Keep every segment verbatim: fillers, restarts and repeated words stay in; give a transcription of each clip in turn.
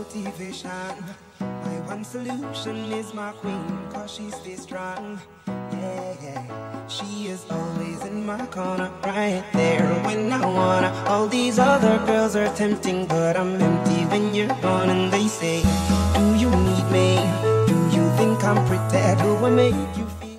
motivation. My one solution is my queen, cause she stays strong. Yeah, yeah. She is always in my corner, right there when I wanna. All these other girls are tempting, but I'm empty when you're gone. And they say, do you need me? Do you think I'm pretty? Do I make you feel?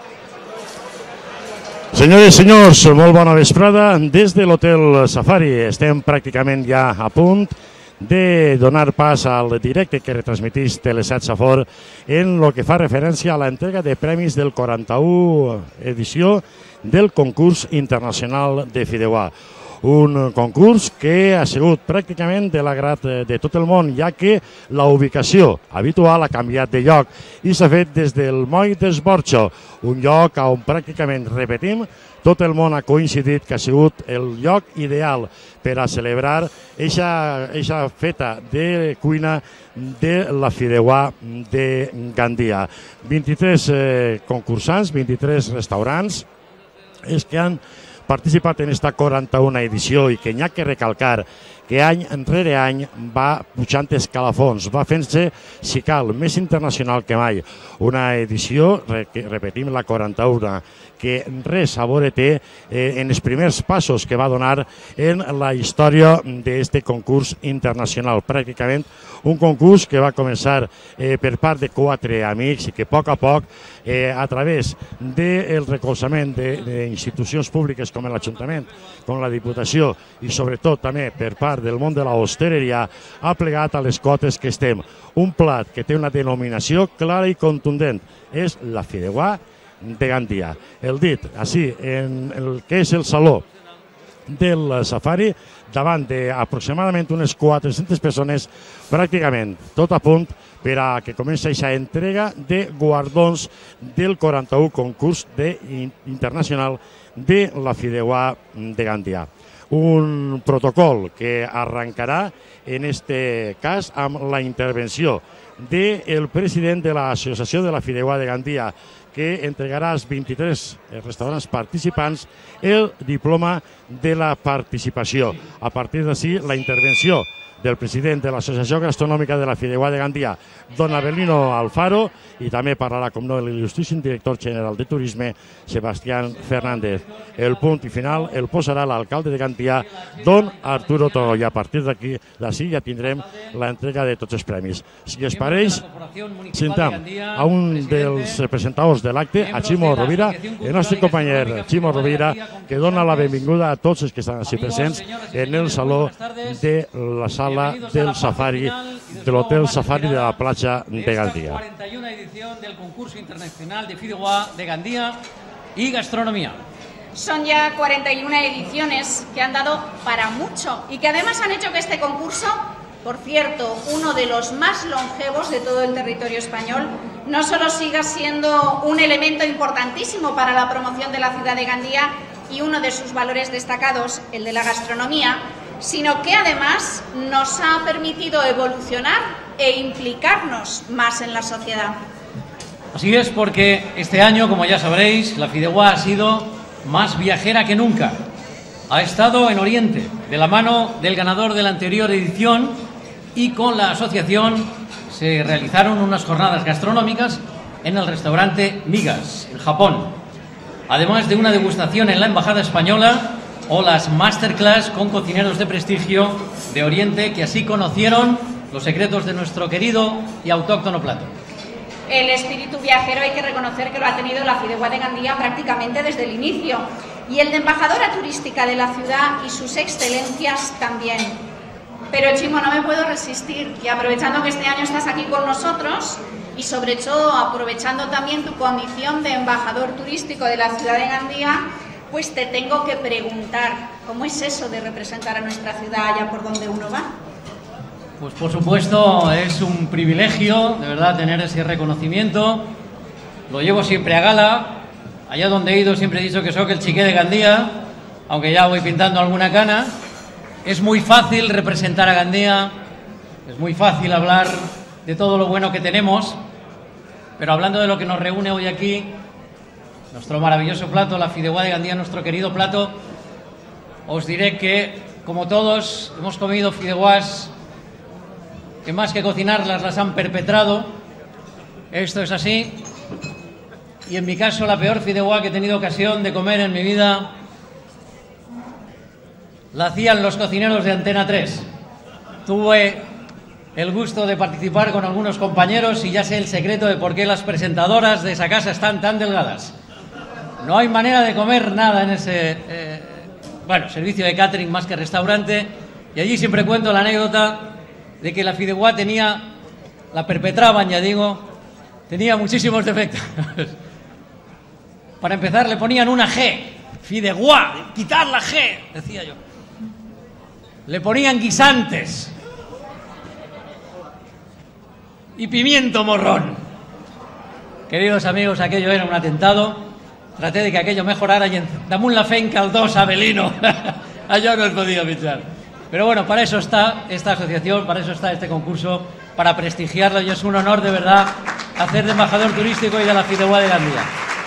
Senyores i senyors, molt bona vesprada. Des de l'Hotel Safari estem pràcticament ja a punt de donar pas al directe que retransmeteix Telesat Safor en el que fa referència a l'entrega de premis del quaranta-u edició del concurs internacional de Fideuà. Un concurs que ha sigut pràcticament de l'agrat de tot el món, ja que la ubicació habitual ha canviat de lloc i s'ha fet des del Moll d'Esborxo, un lloc on pràcticament, repetim, tot el món ha coincidit que ha sigut el lloc ideal per a celebrar aquesta feta de cuina de la Fideuà de Gandia. vint-i-tres concursants, vint-i-tres restaurants, és que han participat en aquesta quaranta-una edició i que n'hi ha que recalcar que any enrere any va pujant escalafons, va fent-se, si cal, més internacional que mai. Una edició, repetim, la quaranta-una, que res a veure té en els primers passos que va donar en la història d'aquest concurs internacional. Pràcticament un concurs que va començar per part de quatre amics i que a poc a poc, a través del recolzament d'institucions públiques com l'Ajuntament, com la Diputació i sobretot també per part del món de la hostaleria, ha plegat a les cotes que estem. Un plat que té una denominació clara i contundent, és la Fideuà de Gandia. El dit, així, en el que és el saló del Safari, davant d'aproximadament unes quatre-centes persones, pràcticament tot a punt per a que comenci aquesta entrega de guardons del quaranta-u concurs internacional de la Fideuà de Gandia. Un protocol que arrencarà, en aquest cas, amb la intervenció del president de l'Associació de la Fideuà de Gandia, que entregarà als vint-i-tres restaurants participants el diploma de la participació. A partir d'ací, la intervenció del president de l'Associació Gastronòmica de la Fideuà de Gandia, don Abelino Alfaro, i també parlarà, com no, l'il·lustríssim director general de Turisme, Sebastián Fernández. El punt i final el posarà l'alcalde de Gandia, don Arturo Toro, i a partir d'aquí ja tindrem l'entrega de tots els premis. Si es pareix, sentam a un dels presentadors de l'acte, a Ximo Rovira, el nostre company Ximo Rovira, que dona la benvinguda a tots els que estan així presents en el saló de la sala del Safari, de l'Hotel Safari de la platja de Gandia. cuarenta y una edición del concurso internacional de Fideuà de Gandia y gastronomía. Son ya cuarenta y una ediciones que han dado para mucho y que además han hecho que este concurso, por cierto, uno de los más longevos de todo el territorio español, no solo siga siendo un elemento importantísimo para la promoción de la ciudad de Gandia y uno de sus valores destacados, el de la gastronomía, sino que además nos ha permitido evolucionar e implicarnos más en la sociedad. Así es, porque este año, como ya sabréis, la Fideuà ha sido más viajera que nunca. Ha estado en Oriente, de la mano del ganador de la anterior edición, y con la asociación se realizaron unas jornadas gastronómicas en el restaurante Migas, en Japón, además de una degustación en la Embajada Española o las masterclass con cocineros de prestigio de Oriente que así conocieron los secretos de nuestro querido y autóctono plato. El espíritu viajero hay que reconocer que lo ha tenido la Fideuà de Gandia prácticamente desde el inicio, y el de embajadora turística de la ciudad y sus excelencias también. Pero Chimo, no me puedo resistir, y aprovechando que este año estás aquí con nosotros y sobre todo aprovechando también tu condición de embajador turístico de la ciudad de Gandia, pues te tengo que preguntar, ¿cómo es eso de representar a nuestra ciudad allá por donde uno va? Pues por supuesto es un privilegio, de verdad, tener ese reconocimiento. Lo llevo siempre a gala. Allá donde he ido siempre he dicho que soy el chiqué de Gandia, aunque ya voy pintando alguna cana. Es muy fácil representar a Gandia, es muy fácil hablar de todo lo bueno que tenemos, pero hablando de lo que nos reúne hoy aquí, nuestro maravilloso plato, la Fideuà de Gandia, nuestro querido plato, os diré que, como todos, hemos comido fideuàs que más que cocinarlas las han perpetrado. Esto es así. Y en mi caso, la peor fideuá que he tenido ocasión de comer en mi vida la hacían los cocineros de Antena tres. Tuve el gusto de participar con algunos compañeros y ya sé el secreto de por qué las presentadoras de esa casa están tan delgadas. No hay manera de comer nada en ese eh, bueno, servicio de catering más que restaurante, y allí siempre cuento la anécdota de que la fideuá tenía, la perpetraban, ya digo, tenía muchísimos defectos. Para empezar, le ponían una G, fideuá, quitar la G, decía yo. Le ponían guisantes y pimiento morrón. Queridos amigos, aquello era un atentado. Traté de que aquello mejorara y en damunt la fe en caldós Avelino. Allá no os podía fichar. Pero bueno, para eso está esta asociación, para eso está este concurso, para prestigiarlo, y es un honor de verdad hacer de embajador turístico y de la fideuá de Gandía.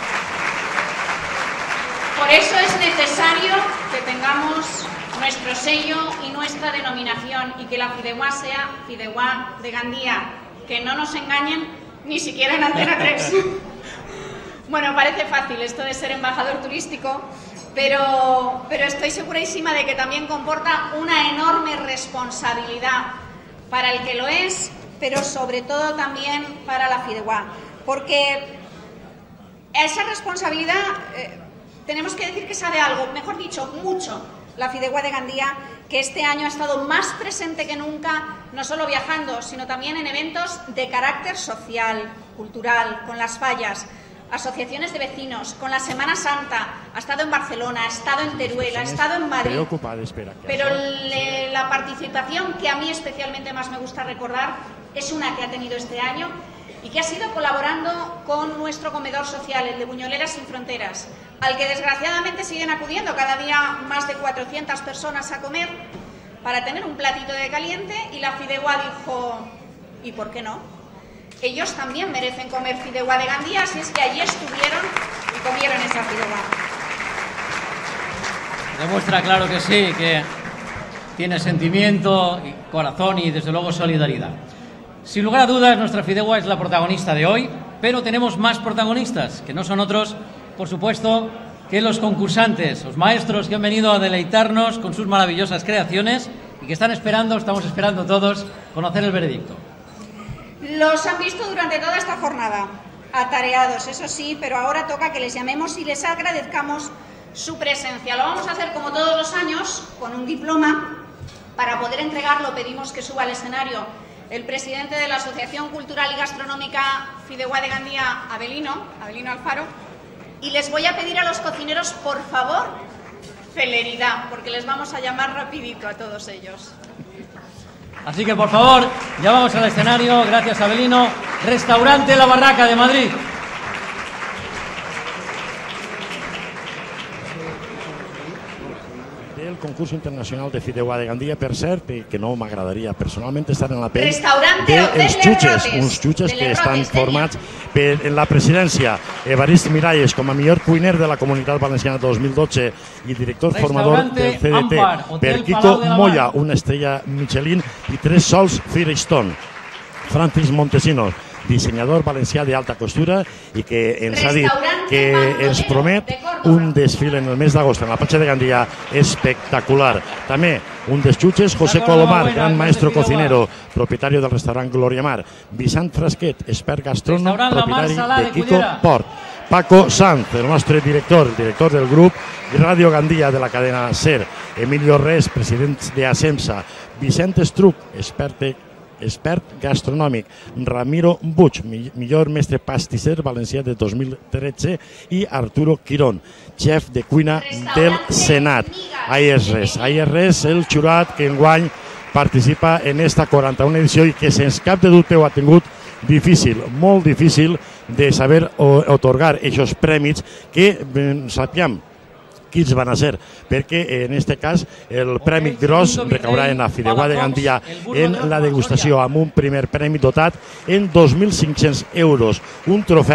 Por eso es necesario que tengamos nuestro sello y nuestra denominación y que la fideuá sea fideuá de Gandía. Que no nos engañen ni siquiera en Antena tres. Bueno, parece fácil esto de ser embajador turístico, pero, pero estoy segurísima de que también comporta una enorme responsabilidad para el que lo es, pero sobre todo también para la fideuá. Porque esa responsabilidad, eh, tenemos que decir que sabe algo, mejor dicho, mucho, la fideuá de Gandía, que este año ha estado más presente que nunca, no solo viajando, sino también en eventos de carácter social, cultural, con las fallas, asociaciones de vecinos, con la Semana Santa, ha estado en Barcelona, ha estado en Teruel, ha estado en Madrid. Pero le, la participación que a mí especialmente más me gusta recordar es una que ha tenido este año y que ha sido colaborando con nuestro comedor social, el de Buñoleras Sin Fronteras, al que desgraciadamente siguen acudiendo cada día más de cuatrocientas personas a comer para tener un platito de caliente, y la fideuá dijo, ¿y por qué no? Ellos también merecen comer fideuá de Gandía, así es que allí estuvieron y comieron esa fideuá. Demuestra, claro que sí, que tiene sentimiento, corazón y desde luego solidaridad. Sin lugar a dudas, nuestra fideuá es la protagonista de hoy, pero tenemos más protagonistas, que no son otros, por supuesto, que los concursantes, los maestros que han venido a deleitarnos con sus maravillosas creaciones y que están esperando, estamos esperando todos, conocer el veredicto. Los han visto durante toda esta jornada, atareados, eso sí, pero ahora toca que les llamemos y les agradezcamos su presencia. Lo vamos a hacer como todos los años, con un diploma. Para poder entregarlo pedimos que suba al escenario el presidente de la Asociación Cultural y Gastronómica Fideuá de Gandía, Avelino, Avelino Alfaro, y les voy a pedir a los cocineros, por favor, celeridad, porque les vamos a llamar rapidito a todos ellos. Así que, por favor, ya vamos al escenario. Gracias, Avelino. Restaurante La Barraca de Madrid. Del concurso internacional de fideuà de Gandía, per cert, que no m'agradaria personalment estar en la pell dels jutges, uns jutges que estan formats per en la presidència Evarist Miralles com a millor cuiner de la Comunitat Valenciana dos mil dotze i director formador del C D T, per Kiko Moya, una estrella Michelin i tres sols Firestone. Francis Montesinos, dissenyador valencià d'alta costura i que ens ha dit que ens promet un desfile en el mes d'agost en la platja de Gandía espectacular. També un dels jutges, José Colomar, gran maestro cocinero, propietario del restaurant Gloria Mar. Vicent Frasquet, expert gastrònom, propietari de Kiko Port. Paco Sanz, el nostre director, el director del grup Radio Gandía de la cadena SER. Emilio Res, president de ASEMSA. Vicent Estruc, expert expert gastronòmic. Ramiro Buig, millor mestre pastisser valencià de dos mil tretze, i Arturo Quirón, xef de cuina del Senat. Ahí és res, ahí és res el jurat que enguany participa en esta quaranta-una edició i que sens cap de dubte ho ha tingut difícil, molt difícil de saber otorgar aquests prèmits que sapiem quins van a ser, perquè en aquest cas el premi gros recaurà en la fideuà de Gandía en la degustació amb un primer premi dotat en dos mil cinc-cents euros, un trofeu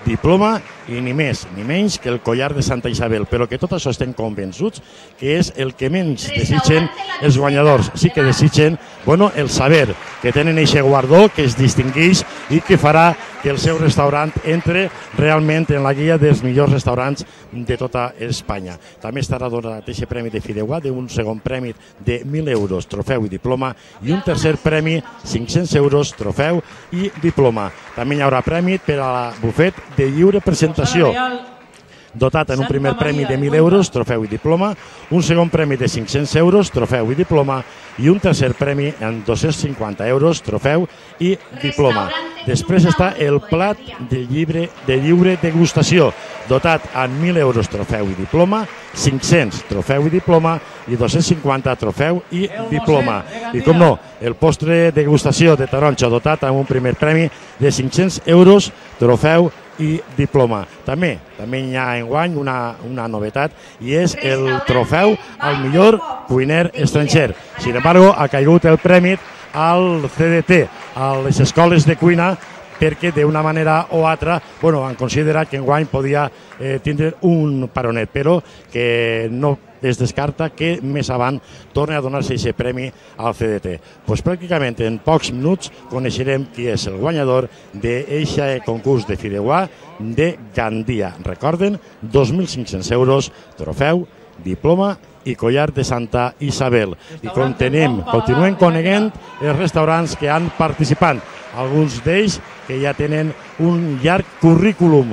diploma i ni més ni menys que el collar de Santa Isabel, però que tot això estem convençuts que és el que menys desitgen els guanyadors. Sí que desitgen, bueno, el saber que tenen aquest guardó que es distingeix i que farà que el seu restaurant entre realment en la guia dels millors restaurants de tota Espanya. També estarà donat aquest premi de Fideuà d'un segon premi de mil euros, trofeu i diploma, i un tercer premi, cinc-cents euros, trofeu i diploma. També hi haurà premi per a la bufet de lliure presentació, dotat en un primer premi de mil euros, trofeu i diploma, un segon premi de cinc-cents euros, trofeu i diploma, i un tercer premi en dos-cents cinquanta euros, trofeu i diploma. Després està el plat de llibre de lliure degustació, dotat en mil euros, trofeu i diploma, cinc-cents trofeu i diploma i dos-cents cinquanta trofeu i diploma. I com no, el postre de degustació de taronja, dotat amb un primer premi de cinc-cents euros, trofeu i diploma. També també hi ha enguany una, una novetat i és el trofeu al millor cuiner estranger. Sin embargo, ha caigut el premi al C D T, a les escoles de cuina, perquè d'una manera o altra bueno, han considerat que enguany podia eh, tindre un paronet, però que no es descarta que més avant torni a donar-se aquest premi al C D T. Pues pràcticament en pocs minuts coneixerem qui és el guanyador d'aquest concurs de Fideuà de Gandia. Recorden, dos mil cinc-cents euros, trofeu, diploma i collar de Santa Isabel. I continuem, continuem coneguent els restaurants que han participat. Alguns d'ells que ja tenen un llarg currículum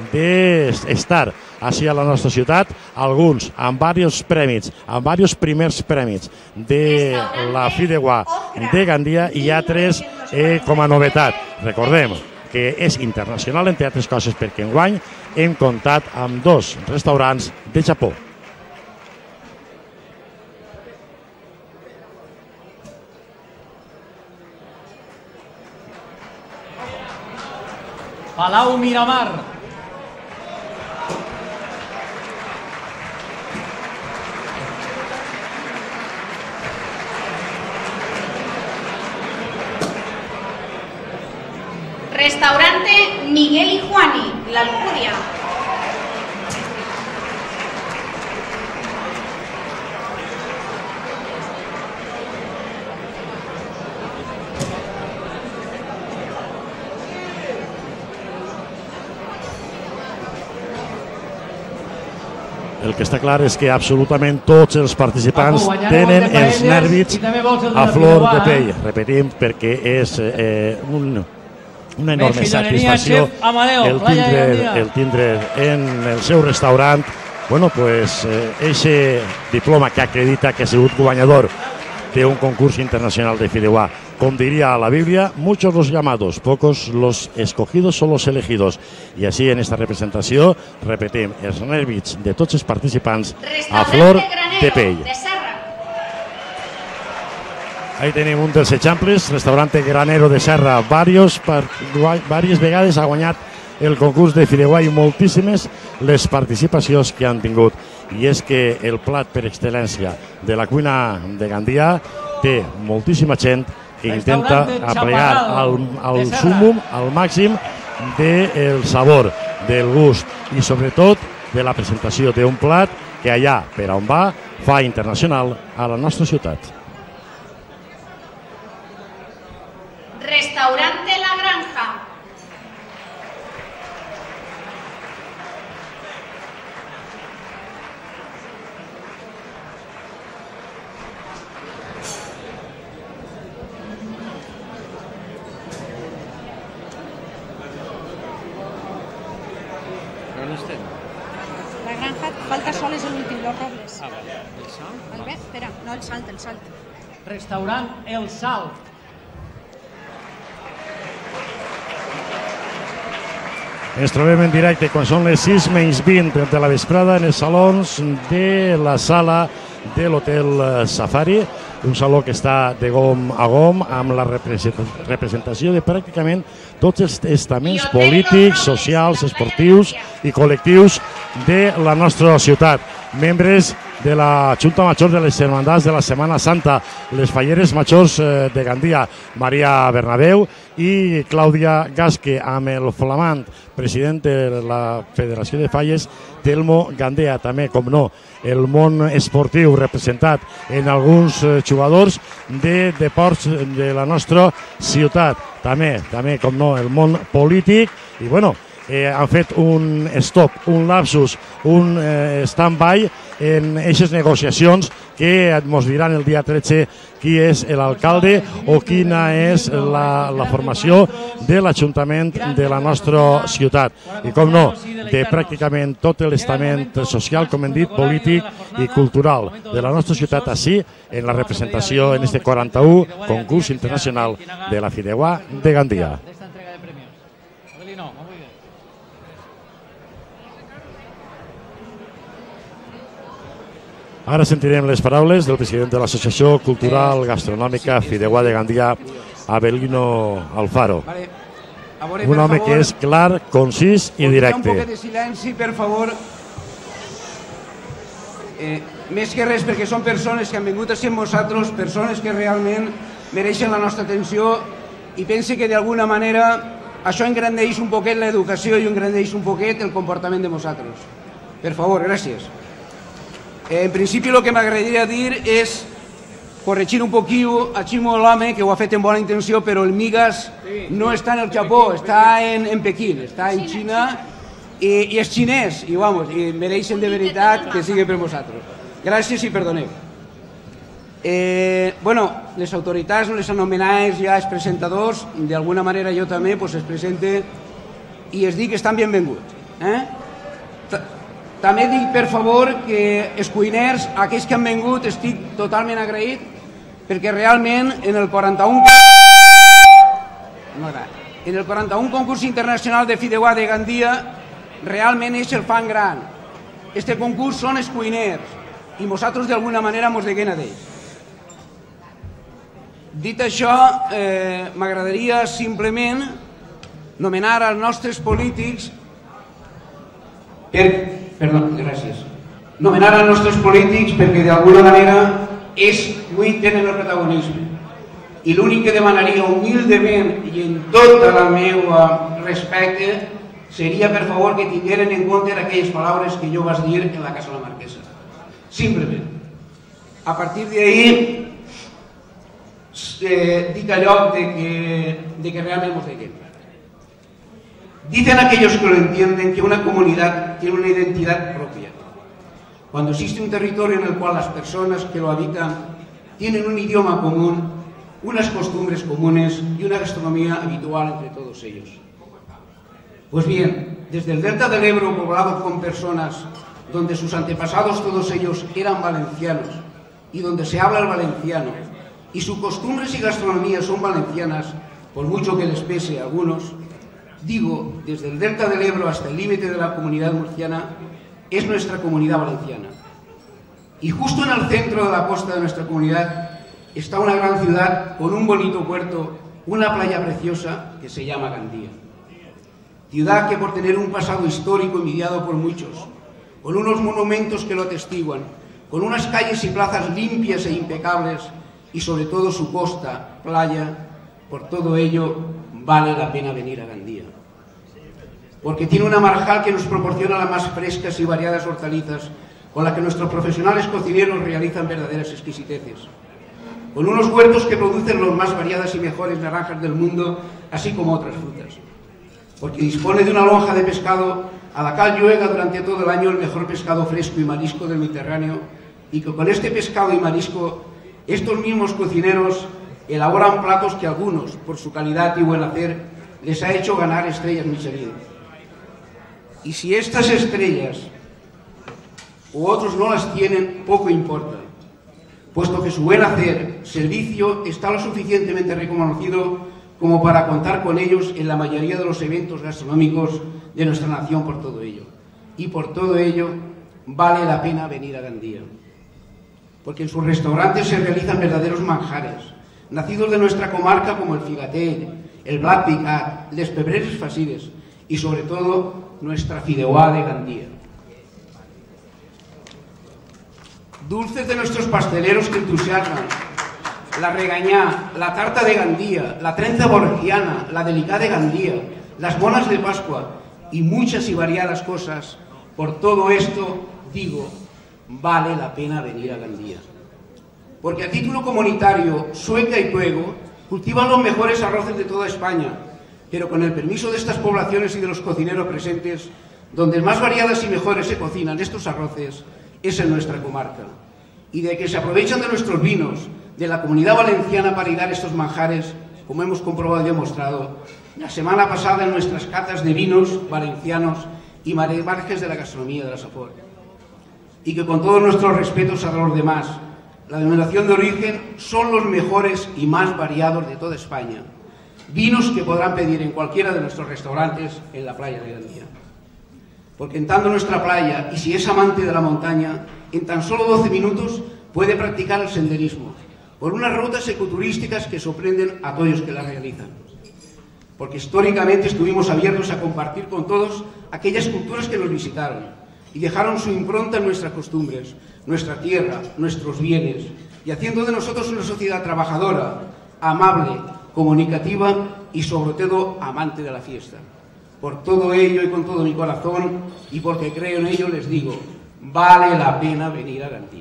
d'estar així a la nostra ciutat, alguns amb diversos premis, amb diversos primers premis de la Fideuà de Gandia i altres eh, com a novetat. Recordem que és internacional, entre altres coses, perquè enguany hem comptat amb dos restaurants de Japó. Palau Miramar. Restaurante Miguel y Juani, La Alcudia. El que està clar és que absolutament tots els participants tenen els nervis a flor de pell. Repetim, perquè és eh, un, una enorme satisfacció el tindre, el tindre en el seu restaurant bueno, pues, eh, ese diploma que acredita que ha sigut guanyador d'un concurs internacional de Fideuà. Com diría la Biblia, muchos los llamados, pocos los escogidos son los elegidos. Y así en esta representació, repetim, els nervis de tots els participants a flor de pell. Ahí tenim un dels exemples, restaurante Granero de Serra. Varios, diverses vegades ha guanyat el concurs de Fideuà i moltíssimes les participacions que han tingut. I és que el plat per excel·lència de la cuina de Gandia té moltíssima gent que intenta aplegar al, al súmum, al màxim del sabor, del gust i sobretot de la presentació d'un plat que allà, per on va, fa internacional a la nostra ciutat. Restaurante La Granja. La Granja, falta sol és l'últim, los robles. Ah, vale. El salt? El bé, espera, no, el salt, el salt. Restaurant El Salt. Ens trobem en directe quan són les sis menys vint de la vesprada en els salons de la sala de l'Hotel Safari, un saló que està de gom a gom amb la representació de pràcticament tots els estaments polítics, socials, esportius i col·lectius de la nostra ciutat. Membres de la Junta Major de les Hermandats de la Setmana Santa, les falleres majors de Gandia, Maria Bernabeu i Clàudia Gasque, amb el flamant president de la Federació de Falles, Telmo Gandea. També, com no, el món esportiu representat en alguns jugadors de deports de la nostra ciutat. També, també, com no, el món polític. I, bueno, eh, han fet un stop, un lapsus, un eh, stand-by en aquestes negociacions que ens diran el dia tretze qui és l'alcalde o quina és la, la formació de l'Ajuntament de la nostra ciutat. I, com no, de pràcticament tot l'estament social, com hem dit, polític i cultural de la nostra ciutat, així en la representació en este quaranta-u concurs internacional de la Fideuà de Gandia. Ara sentirem les paraules del president de l'Associació Cultural Gastronòmica Fideuà de Gandia, Abelino Alfaro. Un home que és clar, concís i directe. Un poc de silenci, per favor. Més que res perquè són persones que han vingut a ser amb nosaltres, persones que realment mereixen la nostra atenció, i pense que d'alguna manera això engrandeix un poquet l'educació i engrandeix un poquet el comportament de nosaltres. Per favor, gràcies. En principi el que m'agradaria dir és corregir un poquillo a Ximo l'home, que ho ha fet en bona intenció, però el Migas no està en el Japó, està en, en Pequín, està en Xina i, i és xinès, i, vamos, i mereixen de veritat que sigui per vosaltres. Gràcies i perdoneu. Eh, bueno, les autoritats, les anomenades ja els presentadors, d'alguna manera jo també pues, es presente i es dic que estan benvinguts. Eh? També dic, per favor, que els cuiners, aquells que han vingut, estic totalment agraït, perquè realment en el quaranta-u en el quaranta-u concurs internacional de Fideuà de Gandia realment és el fan gran. Este concurs són els cuiners i nosaltres d'alguna manera mos deguem a d'ells. Dit això, eh, m'agradaria simplement nomenar als nostres polítics per... Perdó, gràcies. Nomenar als nostres polítics perquè d'alguna manera és avui tenen el protagonisme. I l'únic que demanaria humildement i en tota la meva respecte seria per favor que tingueren en compte aquelles paraules que jo vas dir en la Casa de la Marquesa. Simplement. A partir d'ahí eh, dic allò de que, de que realment mos deguem. Dicen aquellos que lo entienden que una comunidad tiene una identidad propia. Cuando existe un territorio en el cual las personas que lo habitan tienen un idioma común, unas costumbres comunes y una gastronomía habitual entre todos ellos. Pues bien, desde el delta del Ebro, poblado con personas donde sus antepasados todos ellos eran valencianos y donde se habla el valenciano y sus costumbres y gastronomía son valencianas, por mucho que les pese a algunos, digo, desde el delta del Ebro hasta el límite de la comunidad murciana, es nuestra comunidad valenciana. Y justo en el centro de la costa de nuestra comunidad está una gran ciudad con un bonito puerto, una playa preciosa que se llama Gandia. Ciudad que por tener un pasado histórico envidiado por muchos, con unos monumentos que lo atestiguan, con unas calles y plazas limpias e impecables y sobre todo su costa, playa, por todo ello vale la pena venir a Gandia. Porque tiene una marjal que nos proporciona las más frescas y variadas hortalizas con las que nuestros profesionales cocineros realizan verdaderas exquisiteces. Con unos huertos que producen las más variadas y mejores naranjas del mundo, así como otras frutas. Porque dispone de una lonja de pescado a la cual llega durante todo el año el mejor pescado fresco y marisco del Mediterráneo, y que con este pescado y marisco estos mismos cocineros elaboran platos que algunos, por su calidad y buen hacer, les ha hecho ganar estrellas Michelin. Y si estas estrellas u otros no las tienen, poco importa, puesto que su buen hacer, servicio, está lo suficientemente reconocido como para contar con ellos en la mayoría de los eventos gastronómicos de nuestra nación por todo ello. Y por todo ello vale la pena venir a Gandia, porque en sus restaurantes se realizan verdaderos manjares, nacidos de nuestra comarca como el figatell, el blat picat, les pebreres faciles y sobre todo nuestra fideuà de Gandia. dulces de nuestros pasteleros que entusiasman, la regañá, la tarta de Gandía, la trenza borgiana, la delicada de Gandía, las bolas de Pascua y muchas y variadas cosas. Por todo esto, digo, vale la pena venir a Gandía. Porque a título comunitario, Sueca y Puego cultivan los mejores arroces de toda España, pero con el permiso de estas poblaciones y de los cocineros presentes, donde más variadas y mejores se cocinan estos arroces es en nuestra comarca. Y de que se aprovechan de nuestros vinos, de la Comunidad Valenciana para dar estos manjares, como hemos comprobado y demostrado la semana pasada en nuestras catas de vinos valencianos y marges de la gastronomía de la Safor. Y que con todos nuestros respetos a los demás, la denominación de origen son los mejores y más variados de toda España. Vinos que podrán pedir en cualquiera de nuestros restaurantes en la playa de Gandía. Porque entrando en nuestra playa, y si es amante de la montaña, en tan solo doce minutos puede practicar el senderismo, por unas rutas ecoturísticas que sorprenden a todos los que las realizan. Porque históricamente estuvimos abiertos a compartir con todos aquellas culturas que nos visitaron y dejaron su impronta en nuestras costumbres, nuestra tierra, nuestros bienes, y haciendo de nosotros una sociedad trabajadora, amable, comunicativa y sobre todo amante de la fiesta. Por todo ello y con todo mi corazón y porque creo en ello les digo, vale la pena venir a Gandía.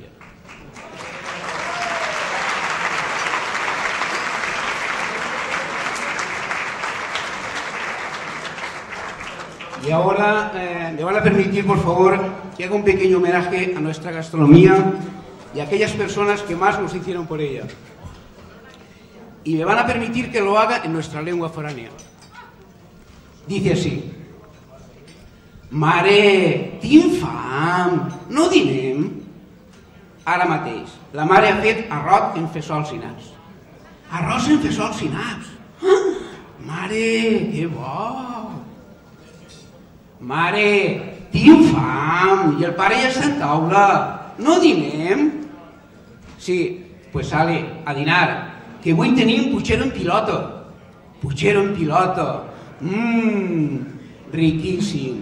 Y ahora eh, me van a permitir, por favor, que haga un pequeño homenaje a nuestra gastronomía y a aquellas personas que más nos hicieron por ella. Y me van a permitir que lo haga en nuestra lengua foránea. Dice así: Mare, tinc fam, no dinem? Ara mateix, la mare ha fet arròs en fesols i naps. Arròs en fesols i naps. Ah, mare, que bo! Mare, tinc fam, i el pare ja està en taula. No dinem? Sí, pues sale, a dinar, que avui tenim puchero en piloto. Puchero en piloto. Mmm, riquíssim.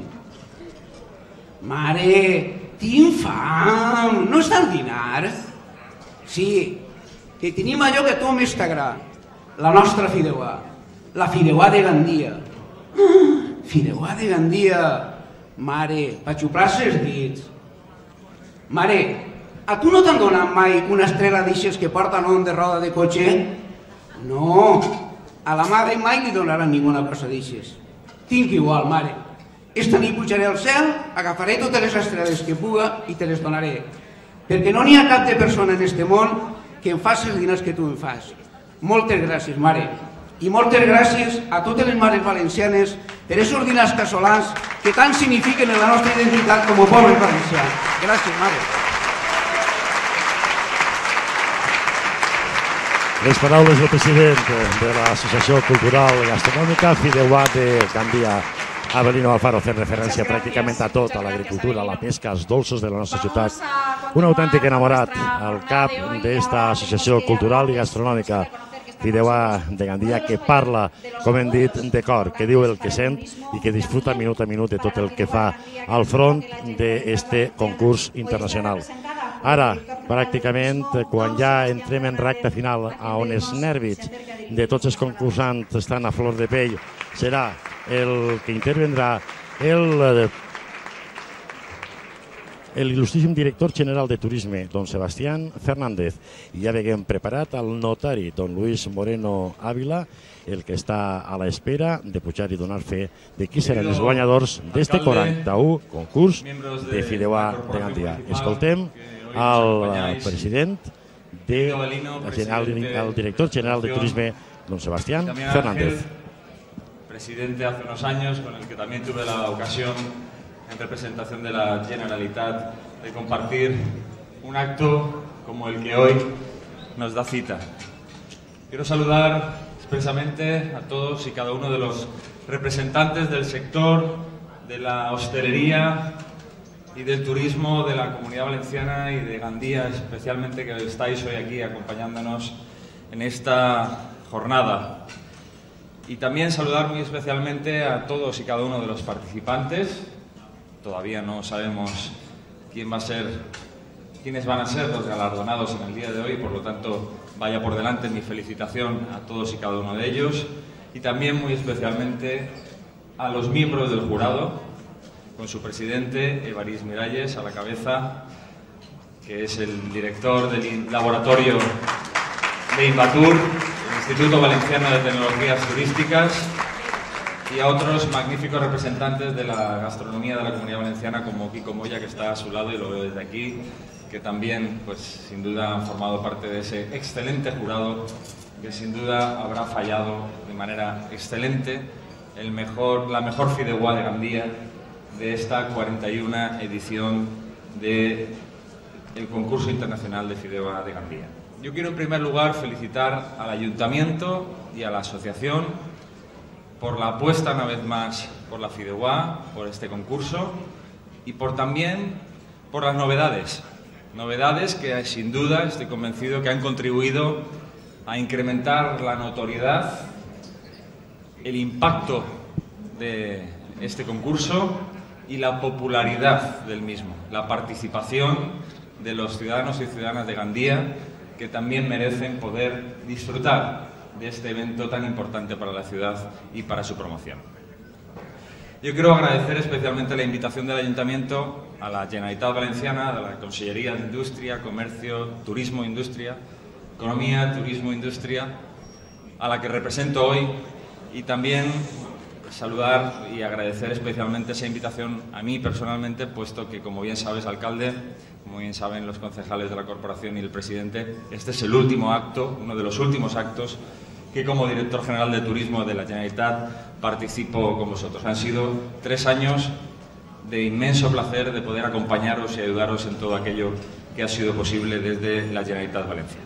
Mare, tinc fam, no està al dinar? Sí, que tenim allò que a tu més t'agrada, la nostra fideuà, la fideuà de Gandia. Ah, fideuà de Gandia, mare, pa xuplar-se els dits. Mare, a tu no t'han donat mai una estrela d'aixes que porten on de roda de cotxe? No, a la mare mai li donaran ninguna cosa d'aixes. Tinc igual, mare. Esta nit pujaré al cel, agafaré totes les estrelles que puga i te les donaré. Perquè no n'hi ha cap de persona en este món que em faci els diners que tu em fas. Moltes gràcies, mare. I moltes gràcies a totes les mares valencianes per aquests dinars casolans que tant signifiquen en la nostra identitat com a poble valencià. Gràcies, mare. Les paraules del president de l'Associació Cultural Gastronòmica Fideuà de Gandia, Avelino Alfaro, fent referència pràcticament a tot, a l'agricultura, a la pesca, als dolços de la nostra ciutat. Un autèntic enamorat al cap d'esta associació cultural i gastronòmica Fideuà de Gandia, que parla, com hem dit, de cor, que diu el que sent i que disfruta minut a minut de tot el que fa al front d'este concurs internacional. Ara, pràcticament, quan ja entrem en recta final, a on els nervis de tots els concursants estan a flor de pell, serà el que intervendrà el il·lustríssim director general de Turisme, don Sebastián Fernández. I ja veiem preparat el notari, don Luis Moreno Ávila, el que està a l'espera de pujar i donar fe de qui seran els guanyadors d'este quaranta-u concurs de Fideuà de Gandia. Escoltem al president, al director general de Turisme, don Sebastián Fernández. Presidente hace unos años, con el que también tuve la ocasión, en representación de la Generalitat, de compartir un acto como el que hoy nos da cita. Quiero saludar expresamente a todos y cada uno de los representantes del sector de la hostelería y del turismo de la Comunidad Valenciana y de Gandía, especialmente, que estáis hoy aquí acompañándonos en esta jornada. Y también saludar muy especialmente a todos y cada uno de los participantes. Todavía no sabemos quién va a ser quiénes van a ser los galardonados en el día de hoy, por lo tanto, vaya por delante mi felicitación a todos y cada uno de ellos, y también muy especialmente a los miembros del jurado, con su presidente, Évarist Miralles, a la cabeza, que es el director del laboratorio de Invatur, el Instituto Valenciano de Tecnologías Turísticas, y a otros magníficos representantes de la gastronomía de la Comunidad Valenciana, como Kiko Moya, que está a su lado y lo veo desde aquí, que también, pues, sin duda han formado parte de ese excelente jurado, que sin duda habrá fallado de manera excelente el mejor, la mejor fideuá de Gandía de esta cuarenta y una edición del concurso internacional de fideuá de Gandía. Yo quiero en primer lugar felicitar al Ayuntamiento y a la asociación por la apuesta una vez más por la fideuá, por este concurso y por también por las novedades. Novedades que sin duda estoy convencido que han contribuido a incrementar la notoriedad, el impacto de este concurso y la popularidad del mismo, la participación de los ciudadanos y ciudadanas de Gandía, que también merecen poder disfrutar de este evento tan importante para la ciudad y para su promoción. Yo quiero agradecer especialmente la invitación del Ayuntamiento a la Generalitat Valenciana, a la Consellería de Industria, Comercio, Turismo e Industria, Economía, Turismo e Industria, a la que represento hoy, y también saludar y agradecer especialmente esa invitación a mí personalmente, puesto que, como bien sabes, alcalde, como bien saben los concejales de la corporación y el presidente, este es el último acto, uno de los últimos actos que como director general de Turismo de la Generalitat participo con vosotros. Han sido tres años de inmenso placer de poder acompañaros y ayudaros en todo aquello que ha sido posible desde la Generalitat Valenciana.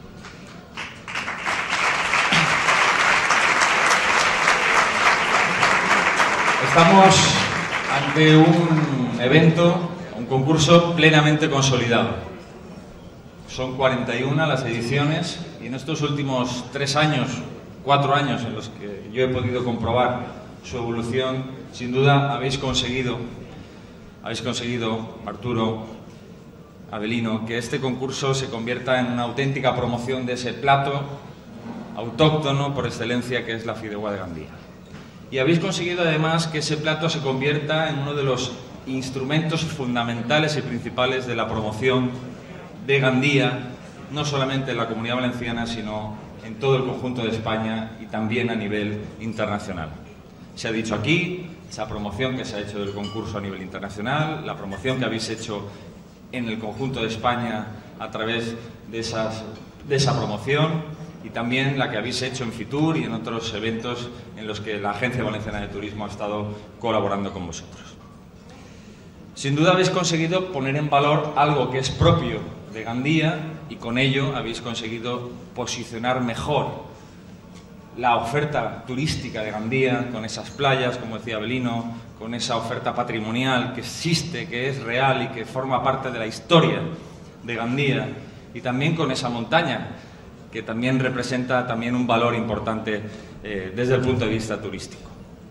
Estamos ante un evento, un concurso plenamente consolidado. Son cuarenta y una las ediciones y en estos últimos tres años, cuatro años en los que yo he podido comprobar su evolución, sin duda habéis conseguido, habéis conseguido, Arturo, Avelino, que este concurso se convierta en una auténtica promoción de ese plato autóctono por excelencia que es la fideuá de Gandía. Y habéis conseguido además que ese plato se convierta en uno de los instrumentos fundamentales y principales de la promoción de Gandía, no solamente en la Comunidad Valenciana, sino en todo el conjunto de España y también a nivel internacional. Se ha dicho aquí, esa promoción que se ha hecho del concurso a nivel internacional, la promoción que habéis hecho en el conjunto de España a través de, esas, de esa promoción, y también la que habéis hecho en Fitur y en otros eventos en los que la Agencia Valenciana de Turismo ha estado colaborando con vosotros. Sin duda habéis conseguido poner en valor algo que es propio de Gandía y con ello habéis conseguido posicionar mejor la oferta turística de Gandía, con esas playas, como decía Avelino, con esa oferta patrimonial que existe, que es real y que forma parte de la historia de Gandía, y también con esa montaña, que también representa también un valor importante eh, desde el punto de vista turístico.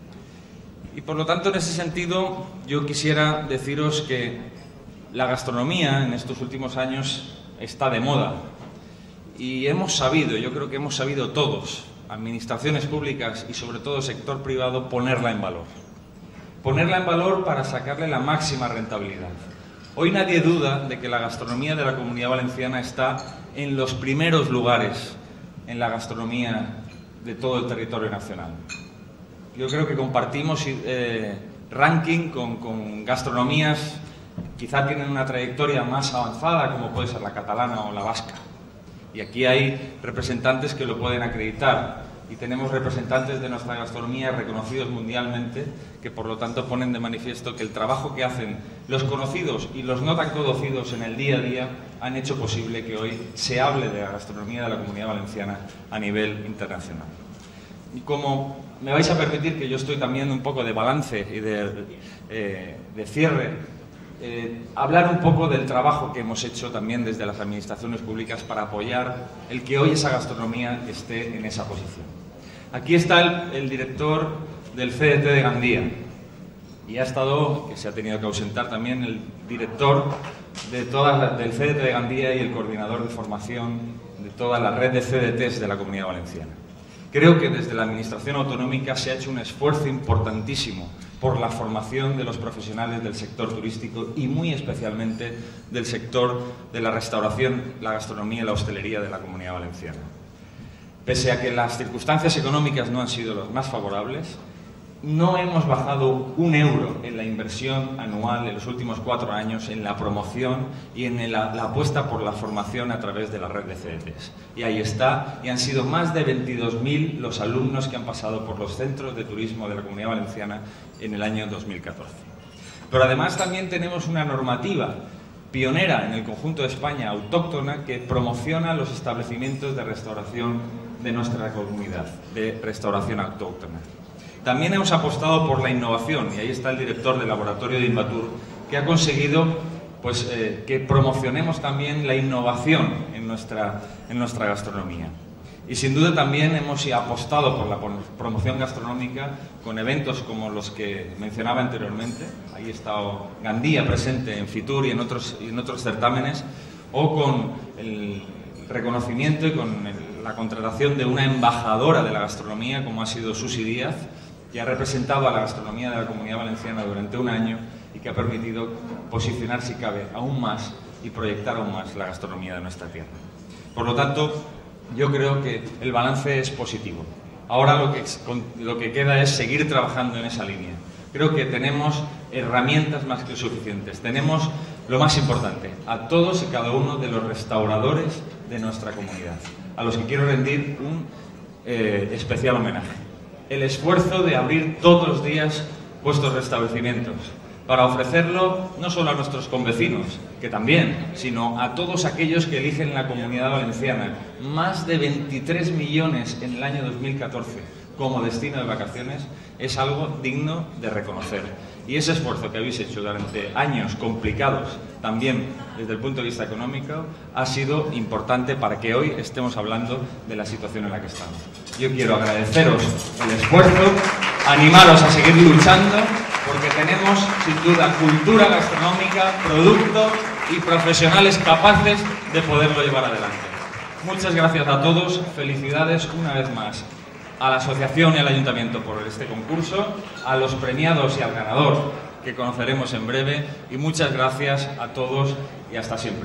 Y por lo tanto, en ese sentido, yo quisiera deciros que la gastronomía en estos últimos años está de moda y hemos sabido, yo creo que hemos sabido todos, administraciones públicas y sobre todo sector privado, ponerla en valor. Ponerla en valor para sacarle la máxima rentabilidad. Hoy nadie duda de que la gastronomía de la Comunidad Valenciana está en los primeros lugares en la gastronomía de todo el territorio nacional. Yo creo que compartimos eh, ranking con, con gastronomías quizá tienen una trayectoria más avanzada, como puede ser la catalana o la vasca. Y aquí hay representantes que lo pueden acreditar. Y tenemos representantes de nuestra gastronomía reconocidos mundialmente, que por lo tanto ponen de manifiesto que el trabajo que hacen los conocidos y los no tan conocidos en el día a día han hecho posible que hoy se hable de la gastronomía de la Comunidad Valenciana a nivel internacional. Y como me vais a permitir que yo estoy también un poco de balance y de, eh, de cierre, eh, hablar un poco del trabajo que hemos hecho también desde las administraciones públicas para apoyar el que hoy esa gastronomía esté en esa posición. Aquí está el, el director del C D T de Gandía Y ha estado, que se ha tenido que ausentar también, el director de toda, del C D T de Gandía y el coordinador de formación de toda la red de C D Ts de la Comunidad Valenciana. Creo que desde la Administración Autonómica se ha hecho un esfuerzo importantísimo por la formación de los profesionales del sector turístico y muy especialmente del sector de la restauración, la gastronomía y la hostelería de la Comunidad Valenciana. Pese a que las circunstancias económicas no han sido las más favorables, no hemos bajado un euro en la inversión anual en los últimos cuatro años en la promoción y en la, la apuesta por la formación a través de la red de C D Ts. Y ahí está, y han sido más de veintidós mil los alumnos que han pasado por los centros de turismo de la Comunidad Valenciana en el año dos mil catorce. Pero además también tenemos una normativa pionera en el conjunto de España, autóctona, que promociona los establecimientos de restauración de nuestra comunidad, de restauración autóctona. También hemos apostado por la innovación, y ahí está el director del laboratorio de Invatur, que ha conseguido pues, eh, que promocionemos también la innovación en nuestra, en nuestra gastronomía. Y sin duda también hemos apostado por la promoción gastronómica con eventos como los que mencionaba anteriormente. Ahí está Gandía presente en Fitur y en otros, y en otros certámenes, o con el reconocimiento y con el, la contratación de una embajadora de la gastronomía como ha sido Susi Díaz, que ha representado a la gastronomía de la Comunidad Valenciana durante un año y que ha permitido posicionar, si cabe, aún más y proyectar aún más la gastronomía de nuestra tierra. Por lo tanto, yo creo que el balance es positivo. Ahora lo que, lo que queda es seguir trabajando en esa línea. Creo que tenemos herramientas más que suficientes. Tenemos lo más importante, a todos y cada uno de los restauradores de nuestra comunidad, a los que quiero rendir un eh, especial homenaje. El esfuerzo de abrir todos los días vuestros establecimientos, para ofrecerlo no solo a nuestros convecinos, que también, sino a todos aquellos que eligen la Comunidad Valenciana, más de veintitrés millones en el año dos mil catorce como destino de vacaciones, es algo digno de reconocer. Y ese esfuerzo que habéis hecho durante años complicados, también desde el punto de vista económico, ha sido importante para que hoy estemos hablando de la situación en la que estamos. Yo quiero agradeceros el esfuerzo, animaros a seguir luchando, porque tenemos, sin duda, cultura gastronómica, producto y profesionales capaces de poderlo llevar adelante. Muchas gracias a todos, felicidades una vez más a la asociación y al ayuntamiento por este concurso, a los premiados y al ganador, que conoceremos en breve, y muchas gracias a todos y hasta siempre.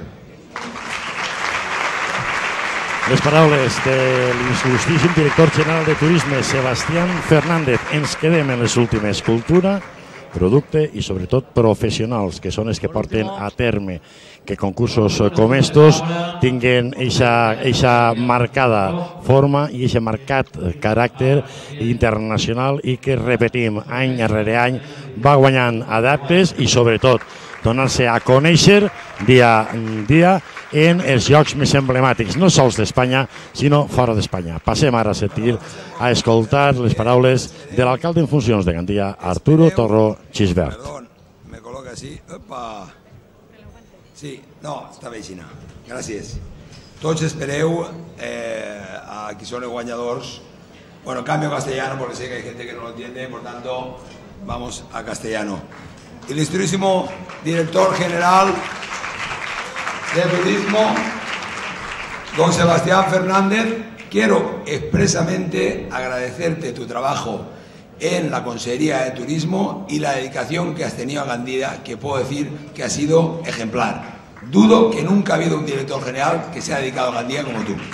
Les paraules de l'il·lustríssim director general de Turisme, Sebastián Fernández. Ens quedem en les últimes: cultura, producte i sobretot professionals, que són els que porten a terme que concursos com estos tinguen eixa marcada forma i eixe marcat caràcter internacional i que, repetim, any rere any va guanyant adeptes i sobretot donar-se a conèixer dia a dia en els llocs més emblemàtics, no sols d'Espanya, sinó fora d'Espanya. Passem ara a sentir, a escoltar les paraules de l'alcalde en funcions de Gandia, Arturo Torró Xisbert. Perdón, me coloca así. Opa. Sí, no, està bé així. Gràcies. Tots espereu eh, a qui són els guanyadors. Bueno, cambio castellano porque sé que hay gente que no lo entiende, por tanto, vamos a castellano. Ilustrísimo director general de Turismo, don Sebastián Fernández, quiero expresamente agradecerte tu trabajo en la Consejería de Turismo y la dedicación que has tenido a Gandía, que puedo decir que ha sido ejemplar. Dudo que nunca ha habido un director general que se ha dedicado a Gandía como tú.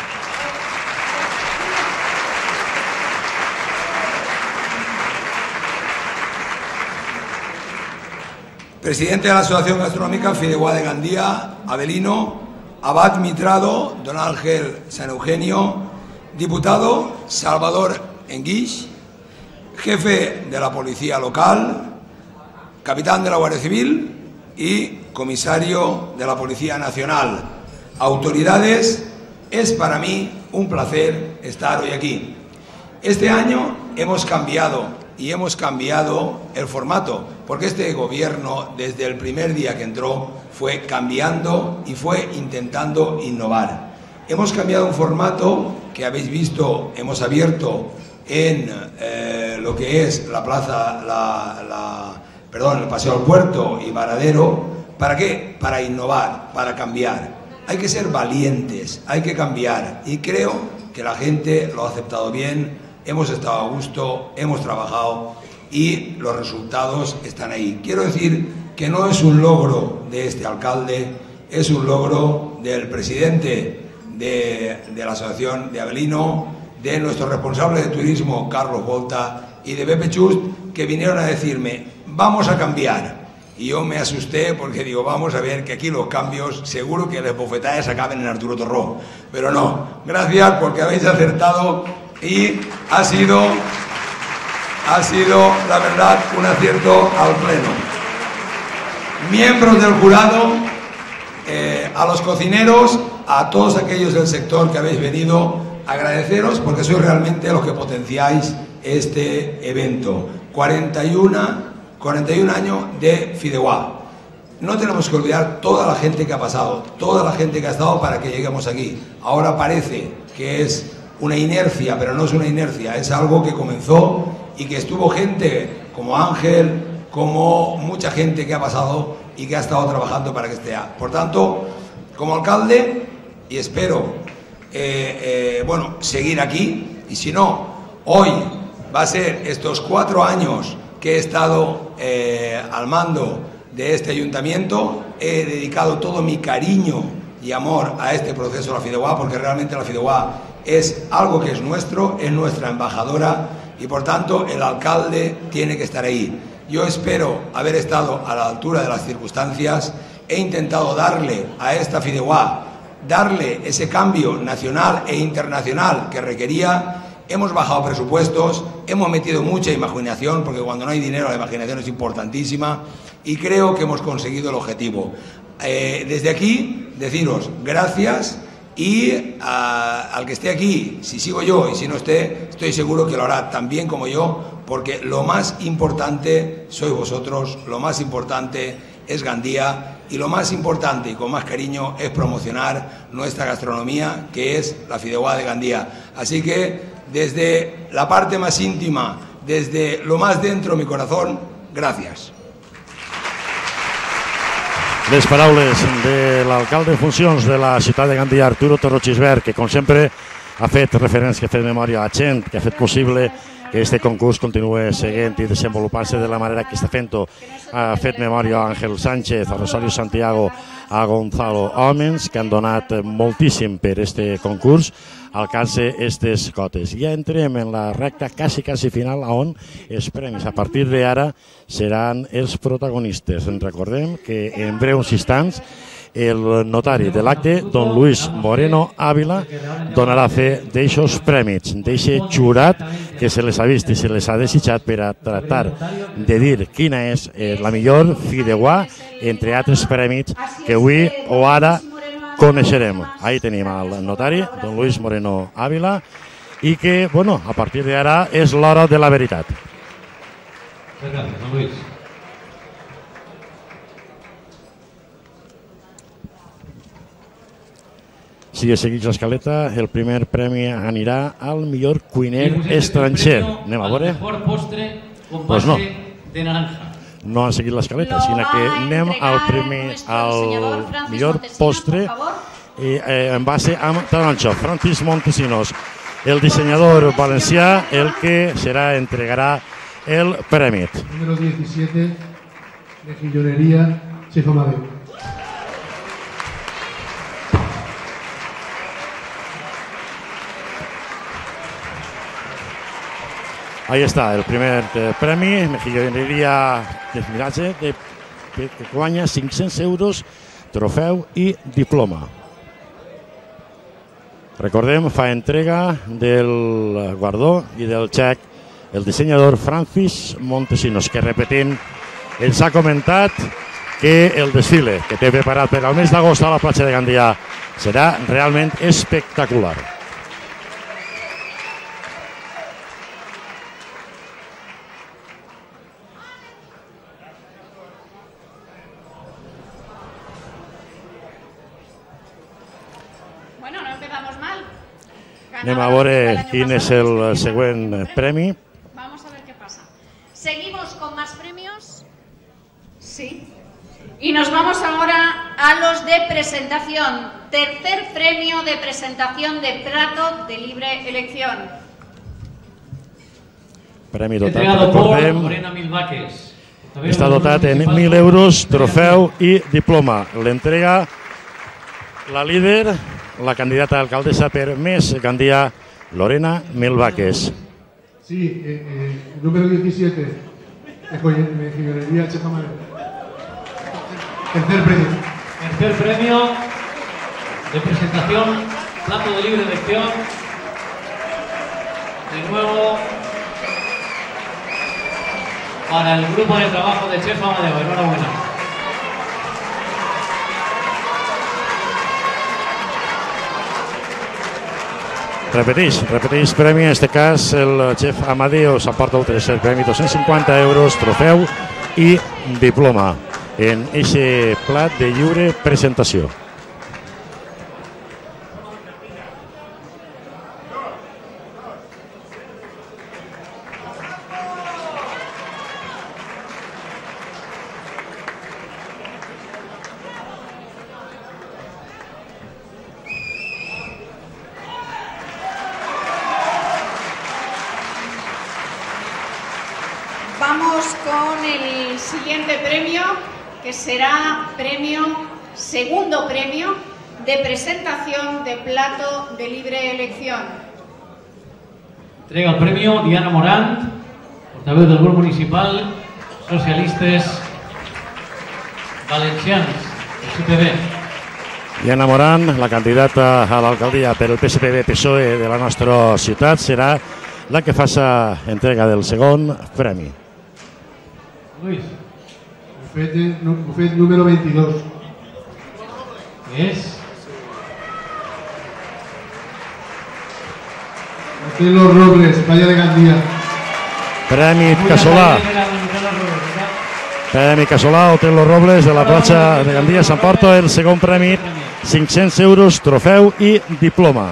Presidente de la Asociación Gastronómica Fideuá de Gandía, Avelino, Abad Mitrado, don Ángel San Eugenio, diputado Salvador Enguix, jefe de la Policía Local, capitán de la Guardia Civil y comisario de la Policía Nacional. Autoridades, es para mí un placer estar hoy aquí. Este año hemos cambiado y hemos cambiado el formato, porque este gobierno desde el primer día que entró fue cambiando y fue intentando innovar. Hemos cambiado un formato que habéis visto, hemos abierto en eh, lo que es la plaza, la, la, perdón, el Paseo del Puerto y Varadero. ¿Para qué? Para innovar, para cambiar. Hay que ser valientes, hay que cambiar, y creo que la gente lo ha aceptado bien, hemos estado a gusto, hemos trabajado y los resultados están ahí. Quiero decir que no es un logro de este alcalde, es un logro del presidente de, de la Asociación de Avelino, de nuestro responsable de turismo, Carlos Volta, y de Pepe Chust, que vinieron a decirme, vamos a cambiar. Y yo me asusté porque digo, vamos a ver que aquí los cambios, seguro que las bofetadas acaben en Arturo Torró. Pero no, gracias porque habéis acertado y ha sido, ha sido, la verdad, un acierto al pleno. Miembros del jurado, eh, a los cocineros, a todos aquellos del sector que habéis venido, agradeceros porque sois realmente los que potenciáis este evento. cuarenta y uno años de Fideuá. No tenemos que olvidar toda la gente que ha pasado, toda la gente que ha estado para que lleguemos aquí. Ahora parece que es una inercia, pero no es una inercia, es algo que comenzó y que estuvo gente como Ángel, como mucha gente que ha pasado y que ha estado trabajando para que esté. Por tanto, como alcalde, y espero eh, eh, bueno, seguir aquí, y si no, hoy va a ser estos cuatro años que he estado eh, al mando de este ayuntamiento, he dedicado todo mi cariño y amor a este proceso de la Fideuá, porque realmente la Fideuá es algo que es nuestro, es nuestra embajadora, y por tanto el alcalde tiene que estar ahí. Yo espero haber estado a la altura de las circunstancias, he intentado darle a esta Fideuá, darle ese cambio nacional e internacional que requería. Hemos bajado presupuestos, hemos metido mucha imaginación, porque cuando no hay dinero la imaginación es importantísima, y creo que hemos conseguido el objetivo. Eh, desde aquí, deciros gracias, y a, al que esté aquí, si sigo yo y si no esté, estoy seguro que lo hará tan bien como yo, porque lo más importante sois vosotros, lo más importante es Gandía, y lo más importante y con más cariño es promocionar nuestra gastronomía, que es la Fideuá de Gandía. Así que desde la parte más íntima, desde lo más dentro de mi corazón, gràcies. Les paraules de l'alcalde en funcions de la ciutat de Gandia, Arturo Torró Xisbert, que com sempre ha fet referència, ha fet memòria a la gent, que ha fet possible que este concurs continuï seguint i desenvolupant-se de la manera que està fent-ho. Ha fet memòria a Ángel Sánchez, a Rosario Santiago, a Gonzalo Homens, que han donat moltíssim per este concurs, alcance aquestes cotes. Ja entrem en la recta quasi, quasi final, on els premis a partir d'ara seran els protagonistes. Recordem que en breus instants el notari de l'acte, don Luis Moreno Ávila, donarà fe d'eixos prèmits, d'eixe jurat que se les ha vist i se les ha desitjat per a tractar de dir quina és la millor Fideuá, entre altres prèmits que avui o ara coneixerem. Ahí tenim el notari, don Luis Moreno Ávila, i que, bueno, a partir d'ara és l'hora de la veritat. Gràcies, don Luis. Si segueix l'escaleta, el primer premi anirà al millor cuiner estranger. Anem a veure? Pues no. No han seguit l'escaleta, sinó que anem al primer, al millor postre en base amb taronja. Francis Montesinos, el dissenyador valencià, el que serà entregarà el premi. Número diecisiete, mejillonería Chef Amadeu. Ahí está, el primer eh, premi, mejillonería de Miratge, de, que guanya cinc-cents euros, trofeu i diploma. Recordem, fa entrega del guardó i del xec el dissenyador Francis Montesinos, que repetint ens ha comentat que el desfile que té preparat per al mes d'agost a la platja de Gandia serà realment espectacular. Anem a veure quin és el següent premi. Vamos a ver qué pasa. ¿Seguimos con más premios? Sí. Y nos vamos ahora a los de presentación. Tercer premio de presentación de plato de libre elección. Premi dotat, Entregado por recordem, Lorena Milvaques. està dotat en mil euros, trofeu i diploma. L'entrega la líder, la candidata a alcaldessa per Més Gandia, Lorena Milvaques. Sí, eh, eh, número diecisiete, de joyería Chefa Madeo. Tercer premio. Tercer premio de presentación, plato de libre elección. De nuevo para el grupo de trabajo de Chef Amadeo. Enhorabuena. Repeteix, repeteix premi, en aquest cas el xef Amadeo s'aporta el tercer premi, dos-cents cinquanta euros, trofeu i diploma en eixe plat de lliure presentació. Vamos con el siguiente premio, que será premio, segundo premio de presentación de plato de libre elección. Entrega el premio Diana Morant, portaveu del grup municipal Socialistes Valencians, P S P B. Diana Morant, la candidata a l'alcaldia per el P S P B P S O E de la nostra ciutat, serà la que faça entrega del segon premi. Luis. Bufete, no, bufet número veintidós. ¿Qué es? Hotel Los Robles, Playa de Gandía. Premi Casolà. Premi Casolà, Hotel Los Robles de la platja de Gandia s'emporta el segon premi, cinc-cents euros, trofeu i diploma.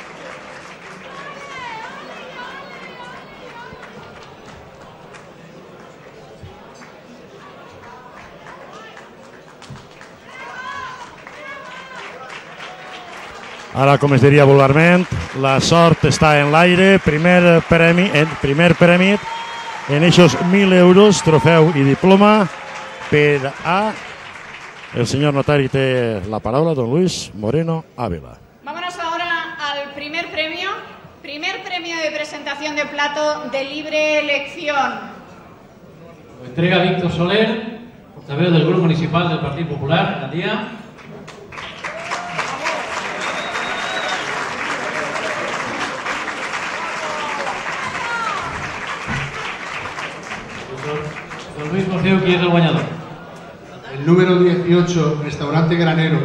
Ara, com es diria vulgarment, la sort està en l'aire. Primer premi, en primer premi en aquests mil euros, trofeu i diploma per a... El senyor notari té la paraula, don Luis Moreno Ávila. Vámonos ahora al primer premio, primer premio de presentación de plato de libre elección. Lo entrega Víctor Soler, portaveu del grup municipal del Partit Popular, Gandia. Don Luis nos diu qui és el guanyador. El número dieciocho, Restaurante Granero.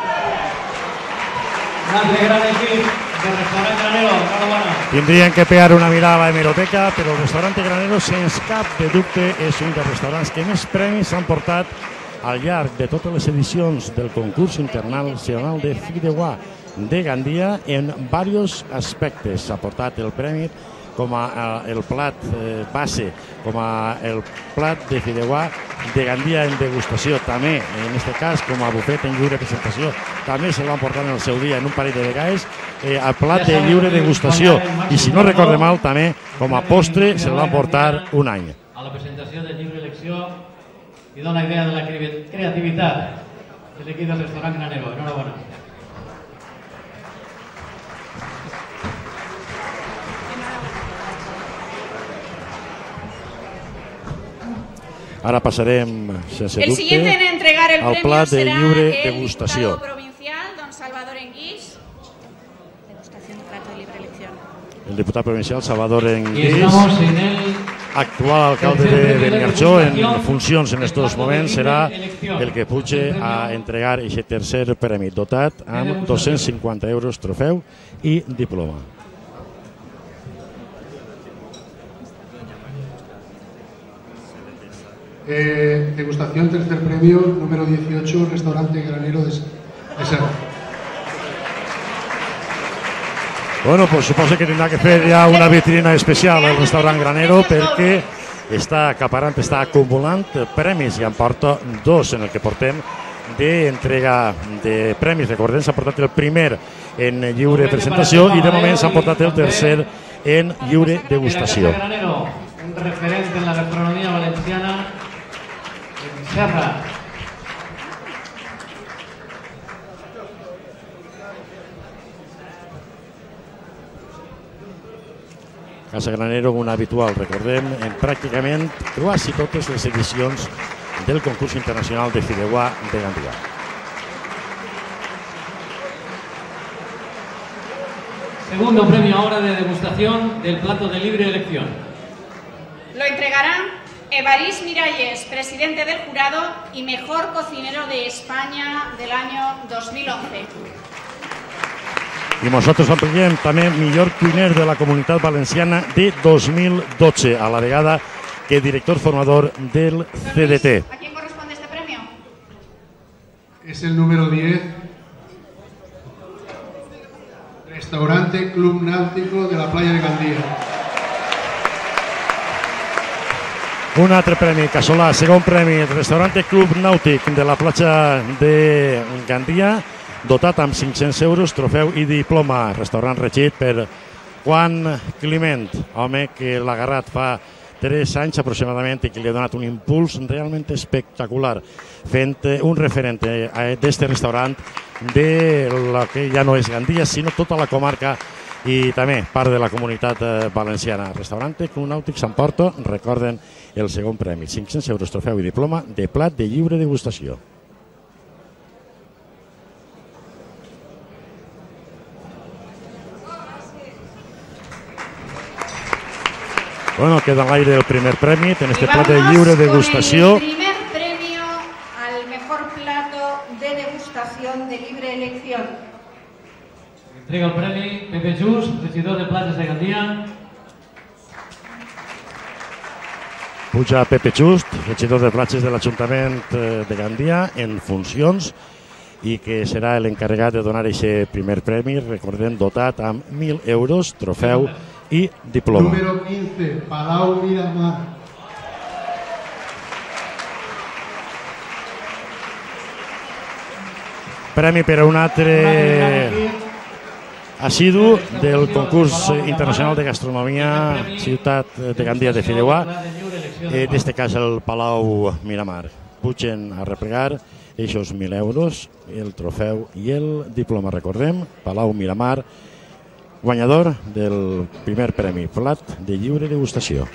Un altre gran equip de Restaurant Granero, enhorabona. Tindrien que pegar una mirada a la hemeroteca, però el restaurant Granero, sens cap de dubte, és un dels restaurants que més premis s'han portat al llarg de totes les edicions del concurs internacional de Fideuà de Gandia en diversos aspectes. S'ha portat el premi com a el plat base, com a el plat de fideuà de Gandia en degustació, també, en aquest cas, com a bufet en lliure presentació. També se'l van portar en el seu dia, en un parell de vegades, el plat de lliure degustació. I si no recorde mal, també, com a postre, se'l van portar un any. A la presentació de lliure elecció i dona idea de la creativitat de l'equip del restaurant Granero. Enhorabona. Ara passarem, sense El siguiente en dubte, entregar el al premio plat de será lliure el degustació. diputado provincial, don Salvador Enguix. Degustación de plato de libre elección. El diputat provincial Salvador Y Enguix, estamos en el actual alcalde de Beniarjó, en funcions en estos moments, serà el que puge a entregar aquest tercer premi, dotat amb dos-cents cinquanta euros, trofeu i diploma. Eh, degustación, tercer premio, número dieciocho, Restaurante Granero de, de Serra. Bueno, pues suposo que tindrà que fer ja una vitrina especial al restaurant Granero perquè està acaparant, està acumulant premis i en porta dos en el que portem d'entrega de premis. Recordem, s'ha portat el primer en lliure presentació i de moment s'ha portat el tercer en lliure degustació. Un referent en la gastronomia valenciana en Serra. Casa Granero, un habitual, recordem, en pràcticament quasi totes les edicions del concurs internacional de fideuà de Gandia. Segundo premio ahora de degustación del plato de libre elección. Lo entregará Evarís Miralles, presidente del jurado y mejor cocinero de España del año dos mil once. I nosaltres ampliem també millor cuiner de la Comunitat Valenciana de dos mil dotze, a la vegada que director formador del C D T. ¿A quién corresponde este premio? Es el número diez. Restaurante Club Náutico de la Playa de Gandía. Un altre premi, Casolà, segon premi, Restaurante Club Nàutic de la platja de Gandia, dotat amb cinc-cents euros, trofeu i diploma. Restaurant regit per Juan Climent, home que l'ha agarrat fa tres anys aproximadament i que li ha donat un impuls realment espectacular, fent un referent d'este restaurant de la que ja no és Gandia, sinó tota la comarca i també part de la comunitat valenciana. Restaurante Club Nàutic s'emporta, recorden, el segon premi, cinc-cents euros, trofeu i diploma de plat de lliure degustació. Bueno, queda en l'aire el primer premi en este plat de lliure degustació. El primer premio al mejor plato de degustación de libre elección. Entrega el premi Pepe Just, regidor de Plates de Gandia. Puja Pepe Just, regidor de platges de l'Ajuntament de Gandia, en funcions, i que serà l'encarregat de donar aquest primer premi, recordem, dotat amb mil euros, trofeu i diploma. Número quince, Palau Miramar. Premi per a un altre assidu del concurs internacional de gastronomia Ciutat de Gandia de Fideuà, en este cas el Palau Miramar. Pugen a replegar aquests mil euros, el trofeu i el diploma. Recordem, Palau Miramar, guanyador del primer premi, plat de lliure degustació.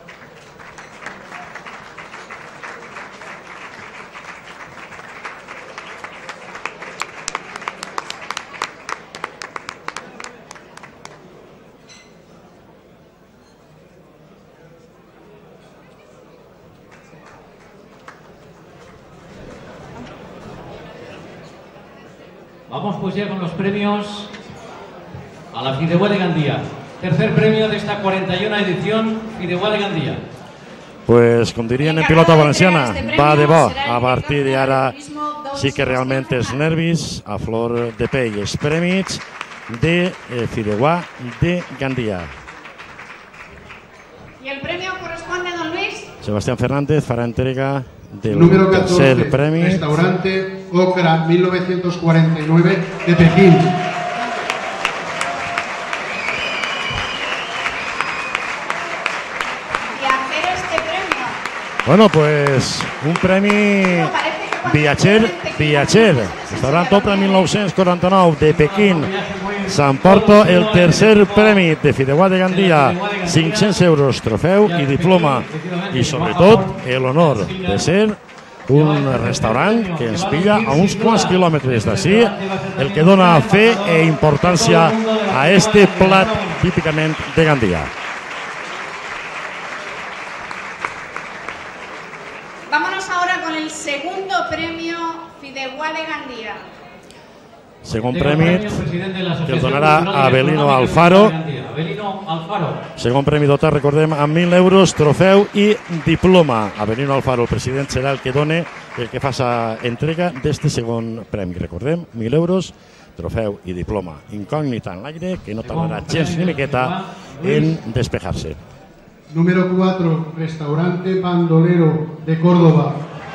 Vamos pues ya con los premios a la Fideuà de Gandia. Tercer premio de esta cuarenta y una edición Fideuà de Gandia. Pues com dirien en pilota valenciana, va de bo. A partir d'ara sí que realment els nervis a flor de pell. Els premis de Fideuà de Gandia. Y el premio corresponde a don Luis. Sebastián Fernández farà entrega del Número catorce, tercer premi. Restaurante Okra mil novecientos cuarenta y nueve de Pekín. Viajero este premio. Bueno, pues un premi viatger, viatger. Restaurant Okra mil nou-cents quaranta-nou de Pequín. S'emporta el tercer premi de Fideuà de Gandia, cinc-cents euros, trofeu i diploma. I sobretot l'honor de ser un restaurant que ens pilla a uns quants quilòmetres d'ací, el que dona fe e importància a este plat típicament de Gandia. Vámonos ahora con el segundo premio Fideuà de Gandia. Segon premi que el donarà a Abelino Alfaro. Segon premi dotat, recordem, amb mil euros, trofeu i diploma. Abelino Alfaro, el president, serà el que done, el que faça entrega d'este segon premi. Recordem, mil euros, trofeu i diploma. Incògnita en l'aire que no tardarà gens ni miqueta en despejar-se. Número cuatro, Restaurante Bandolero de Córdoba.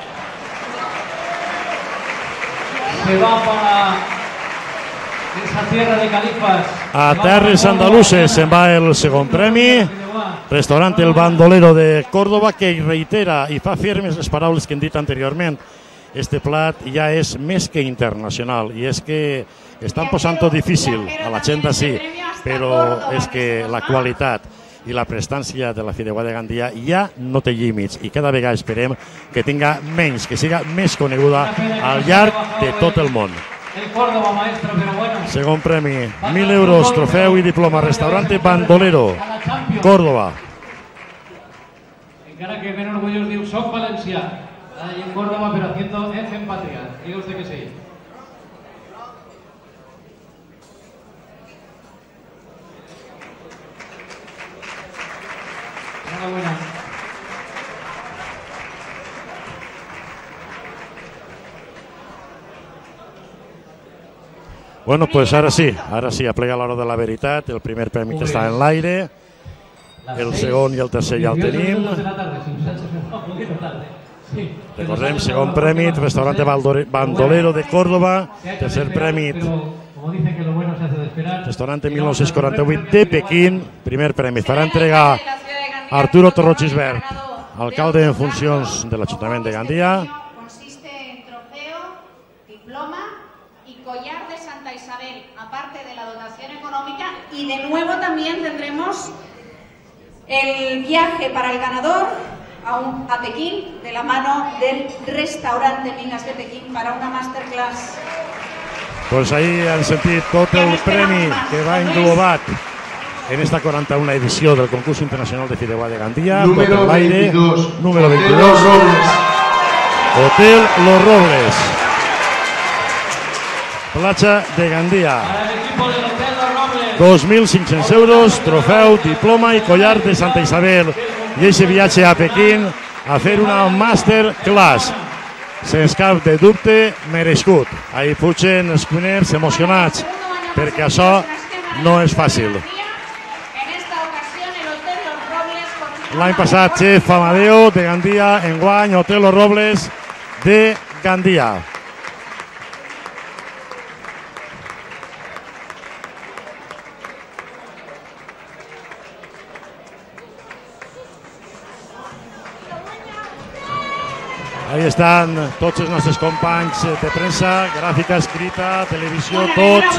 Se va para esa tierra de califas. A terres andaluses se'n va el segon premi. Restaurant El Bandolero de Córdoba, que reitera i fa firmes les paraules que hem dit anteriorment. Este plat ja és més que internacional i és que estan posant-ho difícil a la gent d'ací, però és que la qualitat i la prestància de la Fideuà de Gandia ja no té límits i cada vegada esperem que tinga menys, que siga més coneguda al llarg de tot el món. Segon premi, mil euros, trofeu i diploma, Restaurante Bandolero, Córdoba. Encara que ben orgullós diu, soc valencià, allí en Córdoba, pero haciendo F en patria. Diga usted que sí. Enhorabuena. Bueno, pues ara sí, ara sí, aplega l'hora de la veritat, el primer premi que està en l'aire, el segon i el tercer ja el tenim. Recordem, segon premi, Restaurante Bandolero de Córdoba, tercer premi, Restaurante mil nou-cents quaranta-vuit de Pequín, primer premi. Farà entregar Arturo Torró Gisbert, alcalde en funcions de l'Ajuntament de Gandia. Consiste en trofeo, diploma y collar de Santa Isabel, aparte de la dotación económica, y de nuevo también tendremos el viaje para el ganador a, un, a Pekín de la mano del restaurante Minas de Pekín para una masterclass. Pues ahí han sentit tot el premi que va englobat en esta quaranta-una edició del concurs internacional de Fideuà de Gandia. Número veintidós. Número veintidós. Hotel Los Robles. Platja de Gandia. dos mil cinc-cents euros, trofeu, diploma i collar de Santa Isabel. I aquest viatge a Pequín a fer una masterclass. Sense cap de dubte, merescut. Ahí pugen els cuiners emocionats, perquè això no és fàcil. L'any passat, xef Amadeo de Gandia, enguany Hotel Los Robles de Gandia. Ahí estan tots els nostres companys de premsa, gràfica, escrita, televisió, tots.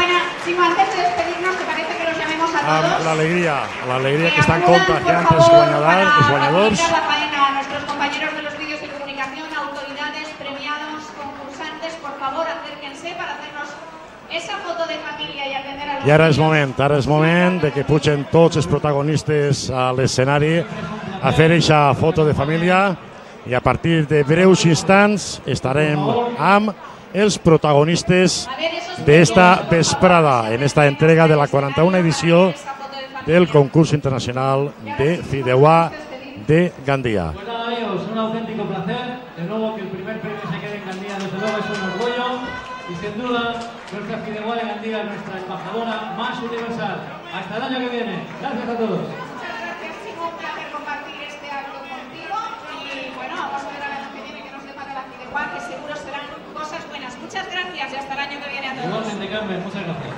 Amb l'alegria, l'alegria que estan contagiant els guanyadors, els guanyadors. A nuestros compañeros de los medios de comunicación, autoridades, premiados, concursantes, por favor, acérquense para hacernos esa foto de familia y atender a los... I ara és moment, ara és moment de que pugen tots els protagonistes a l'escenari a fer aquesta foto de família. I a partir de breus instants estarem amb els protagonistes d'esta vesprada en esta entrega de la quaranta-una edició del concurs internacional de Fideuà de Gandia. Pues nada, amigos, un auténtico placer. De nuevo, que el primer premio se quede en Gandia, desde luego es un orgullo. Y sin duda, nuestra Fideuà de Gandia es nuestra embajadora más universal. Hasta el año que viene. Gracias a todos. Que seguro serán cosas buenas. Muchas gracias y hasta el año que viene a todos. Igualmente, Carmen, muchas gracias.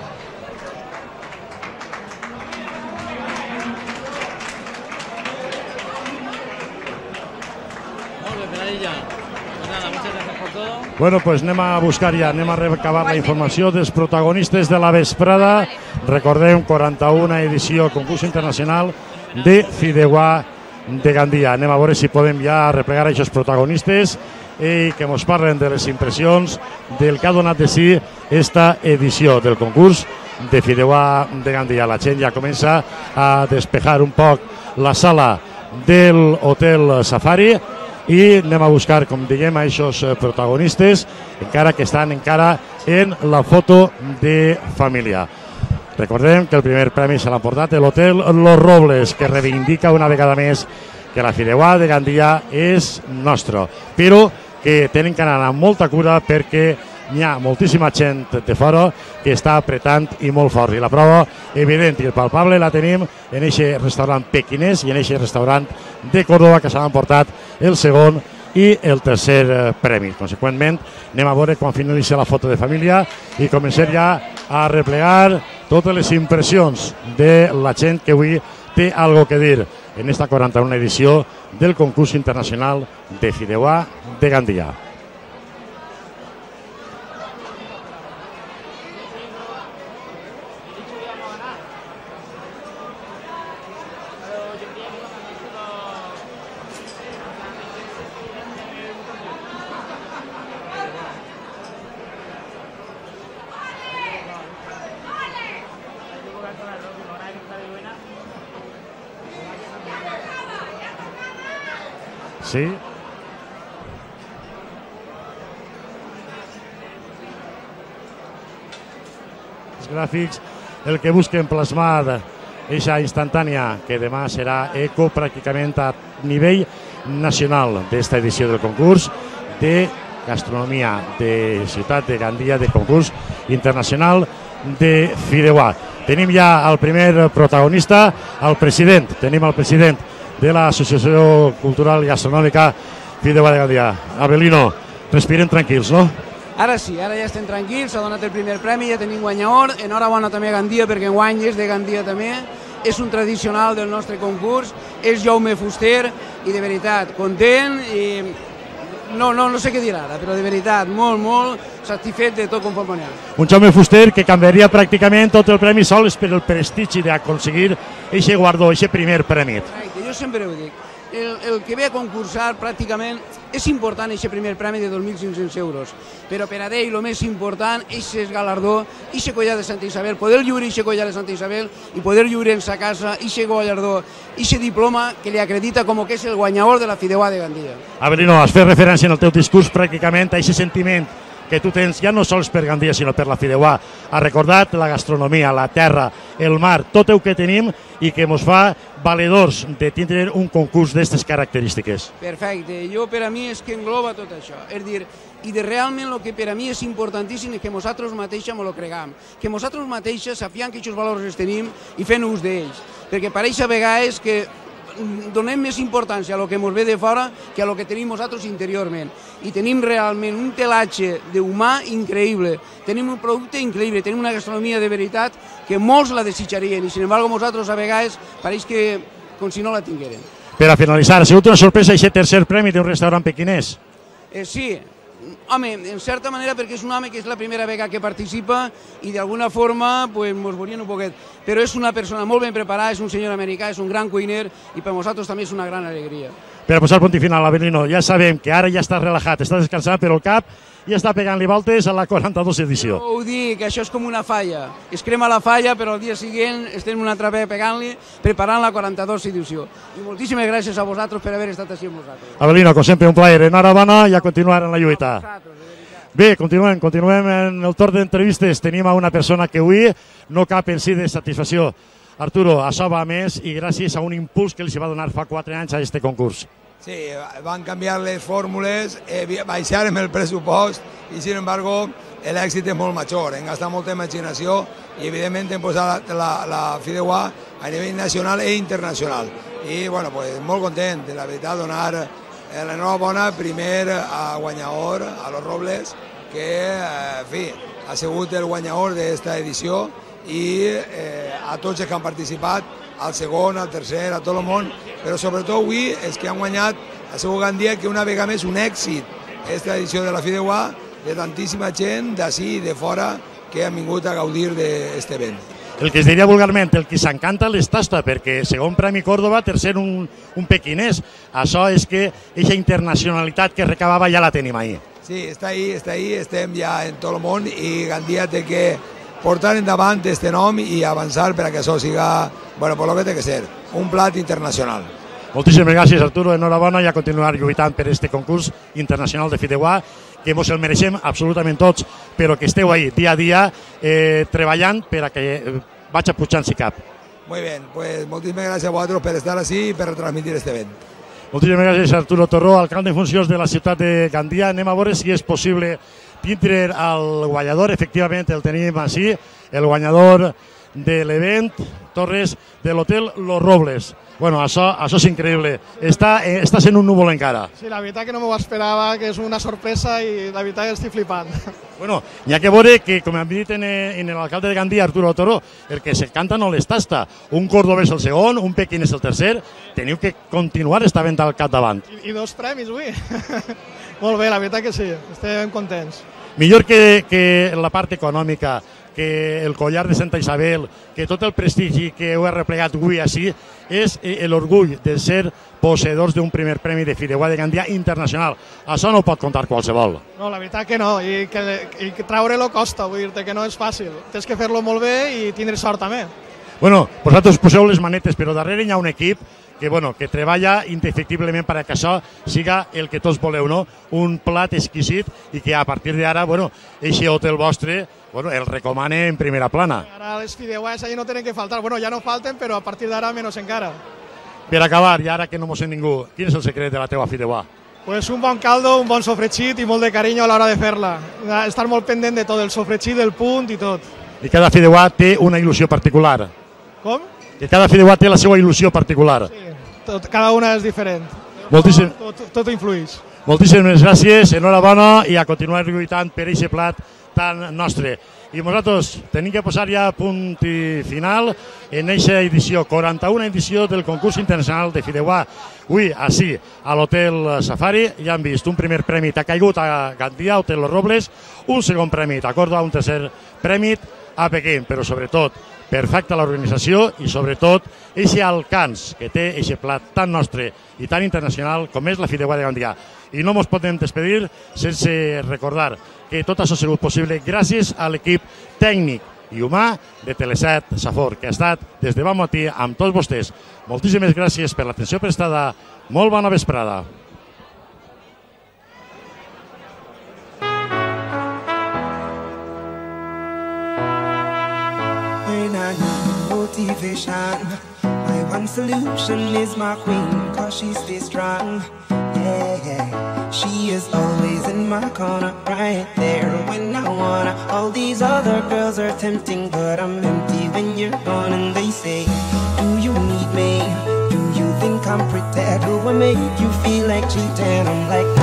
Molt bé, Peladilla. Pues nada, muchas gracias por todo. Bueno, pues anem a buscar ja, anem a recabar la informació dels protagonistes de la vesprada. Recordem, quaranta-una edició, concurs internacional de Fideuà de Gandia. Anem a veure si podem ja replegar aquests protagonistes i que ens parlen de les impressions del que ha donat de si esta edició del concurs de Fideuà de Gandia. La gent ja comença a despejar un poc la sala del Hotel Safari i anem a buscar, com diguem, a aquests protagonistes, encara que estan encara en la foto de família. Recordem que el primer premi se l'ha portat l'Hotel Los Robles, que reivindica una vegada més que la Fideuà de Gandia és nostra, però que tenen que anar amb molta cura perquè n'hi ha moltíssima gent de fora que està apretant i molt fort. I la prova evident i palpable la tenim en aquest restaurant pequinès i en aquest restaurant de Córdoba que s'han emportat el segon i el tercer premi. Conseqüentment, anem a veure quan finalitza la foto de família i comencem ja a replegar totes les impressions de la gent que avui té algo que dir en esta quaranta-una edició del concurs internacional de fideuà de Gandia. Sí. Els gràfics, el que busquen plasmar eixa instantània que demà serà eco pràcticament a nivell nacional d'esta edició del concurs de gastronomia de Ciutat de Gandia, de concurs internacional de fideuà. Tenim ja el primer protagonista, el president, tenim el president de l'Associació Cultural i Gastronòmica Fideuà de Gandia. Abelino, respirem tranquils, no? Ara sí, ara ja estem tranquils, s'ha donat el primer premi, ja tenim guanyador, enhorabona també a Gandia perquè enguany és de Gandia també, és un tradicional del nostre concurs, és Jaume Fuster i de veritat, content i no, no, no sé què dir ara, però de veritat, molt, molt satisfet de tot conforme n'hi ha. Un Jaume Fuster que canviaria pràcticament tot el premi sols per el prestigi d'aconseguir aquest guardó, aquest primer premi. Exacte, jo sempre ho dic, el, el que ve a concursar pràcticament és important aquest primer premi de dos mil cinc-cents euros, però per a ell el més important és el galardó, aquest collar de Santa Isabel, poder lliurar aquest collar de Santa Isabel i poder lliurar en sa casa aquest galardó, aquest diploma que li acredita com que és el guanyador de la fideuà de Gandia. Abelino, has fet referència en el teu discurs pràcticament a aquest sentiment que tu tens ja no sols per Gandia sinó per la fideuà. Has recordat la gastronomia, la terra, el mar, tot el que tenim i que ens fa valedors de tindre un concurs d'aquestes característiques. Perfecte, jo per a mi és que engloba tot això, és dir, i de realment el que per a mi és importantíssim és que nosaltres mateixos ens ho cregam, que nosaltres mateixos sapiem que aquests valors els tenim i fem ús d'ells, perquè pareix a vegades que donem més importància a lo que ens ve de fora que a lo que tenim nosaltres interiorment. I tenim realment un telatge d'humà increïble, tenim un producte increïble, tenim una gastronomia de veritat que molts la desitjarien i, sin embargo, nosaltres a vegades pareix que com si no la tinguérem. Per a finalitzar, ha sigut una sorpresa aquest tercer premi d'un restaurant pequinès? Eh, sí, home, en certa manera perquè és un home que és la primera vegada que participa i d'alguna forma pues, ens volien un poquet, però és una persona molt ben preparada, és un senyor americà, és un gran cuiner i per nosaltres també és una gran alegria. Per a posar punt i final, Abelino, ja sabem que ara ja està relaxat, està descansant, però el cap ja està pegant-li voltes a la quaranta-dos edició. Jo ho dic, això és com una falla. Es crema la falla, però al dia següent estem una altra vegada pegant-li, preparant la quaranta-dos edició. I moltíssimes gràcies a vosaltres per haver estat així amb vosaltres. Abelino, com sempre, un plaer. Enhorabona i a continuar en la lluita. Bé, continuem, continuem en el torn d'entrevistes. Tenim a una persona que avui no cap en si de satisfacció. Arturo, això va més i gràcies a un impuls que els va donar fa quatre anys a aquest concurs. Sí, van canviar les fórmules, eh, baixarem el pressupost i, sin embargo, l'èxit és molt major. Hem gastat molta imaginació i, evidentment, hem posat la, la fideuà a nivell nacional i internacional. I, bueno, pues, molt content, la veritat, donar l'enhorabona primer a guanyador, a Los Robles, que, en fi, ha sigut el guanyador d'esta edició i eh, a tots els que han participat, al segon, al tercer, a tot el món, però sobretot avui els que han guanyat ha sigut Gandia, que una vegada més un èxit aquesta edició de la fideuà de tantíssima gent d'ací i de fora que han vingut a gaudir d'aquest event. El que es diria vulgarment, el que s'encanta les tasta, perquè segon Premi Córdoba, tercer un, un pequinès. Això és que aquesta internacionalitat que recabava ja la tenim ahí. Sí, està ahí, està ahí, estem ja en tot el món i Gandia té que portar endavant aquest nom i avançar per a que això siga, bueno, per lo que té que ser, un plat internacional. Moltíssimes gràcies, Arturo, enhorabona i a continuar lluitant per aquest concurs internacional de fideuà, que ens el mereixem absolutament tots, però que esteu ahí dia a dia eh, treballant per a que eh, vaig pujant si cap. Muy bien, pues moltíssimes gràcies a vosaltres per estar així i per retransmitir aquest event. Moltíssimes gràcies, Arturo Torró, alcalde en funcions de la ciutat de Gandia. Anem a veure si és possible tindre el guanyador, efectivament el tenim així, el guanyador de l'event, Torres, de l'hotel Los Robles. Bueno, això, això és increïble. Està, eh, està sent un núvol encara. Sí, la veritat que no m'ho esperava, que és una sorpresa i la veritat que estic flipant. Bueno, n'hi ha que veure que, com hem dit en, en l'alcalde de Gandia, Arturo Toro, el que se canta no les tasta. Un cordobès el segon, un pequín és el tercer. Teniu que continuar esta venda al capdavant. I, i dos premis, ui. Molt bé, la veritat que sí, estem contents. Millor que, que la part econòmica, que el collar de Santa Isabel, que tot el prestigi que heu replegat avui així, és l'orgull de ser posseïdors d'un primer premi de Fideuà de Gandia internacional. Això no ho pot contar qualsevol. No, la veritat que no, i que, i que treure-lo costa, vull dir-te que no és fàcil. Tens que fer-lo molt bé i tindre sort també. Bueno, vosaltres poseu les manetes, però darrere hi ha un equip que, bueno, que treballa indefectiblement perquè això siga el que tots voleu, no? Un plat exquisit i que a partir d'ara, bueno, eixe hotel vostre, bueno, el recomane en primera plana. Ara les fideuàs allà no tenen que faltar. Bueno, ja no falten, però a partir d'ara menys encara. Per acabar, i ara que no mos sent ningú, quin és el secret de la teva fideuà? Pues un bon caldo, un bon sofregit i molt de carinyo a l'hora de fer-la. Estar molt pendent de tot, el sofregit, el punt i tot. I cada fideuà té una il·lusió particular. Com? Que cada fideuà té la seva il·lusió particular. Sí, tot, cada una és diferent. Moltíssim... Tot, tot, tot influeix. Moltíssimes gràcies, enhorabona i a continuar lluitant per aquest plat tan nostre. I nosaltres tenim que posar ja punt final en aquesta edició, quaranta-una edició del concurs internacional de Fideuà. Avui, així, a l'Hotel Safari, ja hem vist un primer premi t'ha caigut a Gandia, Hotel Los Robles, un segon premi a Córdoba, un tercer premi a Pequín, però sobretot perfecta l'organització i sobretot aquest alcance que té aquest plat tan nostre i tan internacional com és la Fideuà de Gandia. I no ens podem despedir sense recordar que tot això ha sigut possible gràcies a l'equip tècnic i humà de Teleset Safor, que ha estat des de bon matí amb tots vostès. Moltíssimes gràcies per l'atenció prestada. Molt bona vesprada. When I need motivation, my one solution is my queen, cause she stays strong. Yeah, yeah. She is always in my corner, right there when I wanna. All these other girls are tempting, but I'm empty when you're gone. And they say, do you need me? Do you think I'm pretend? Do I make you feel like cheating? I'm like,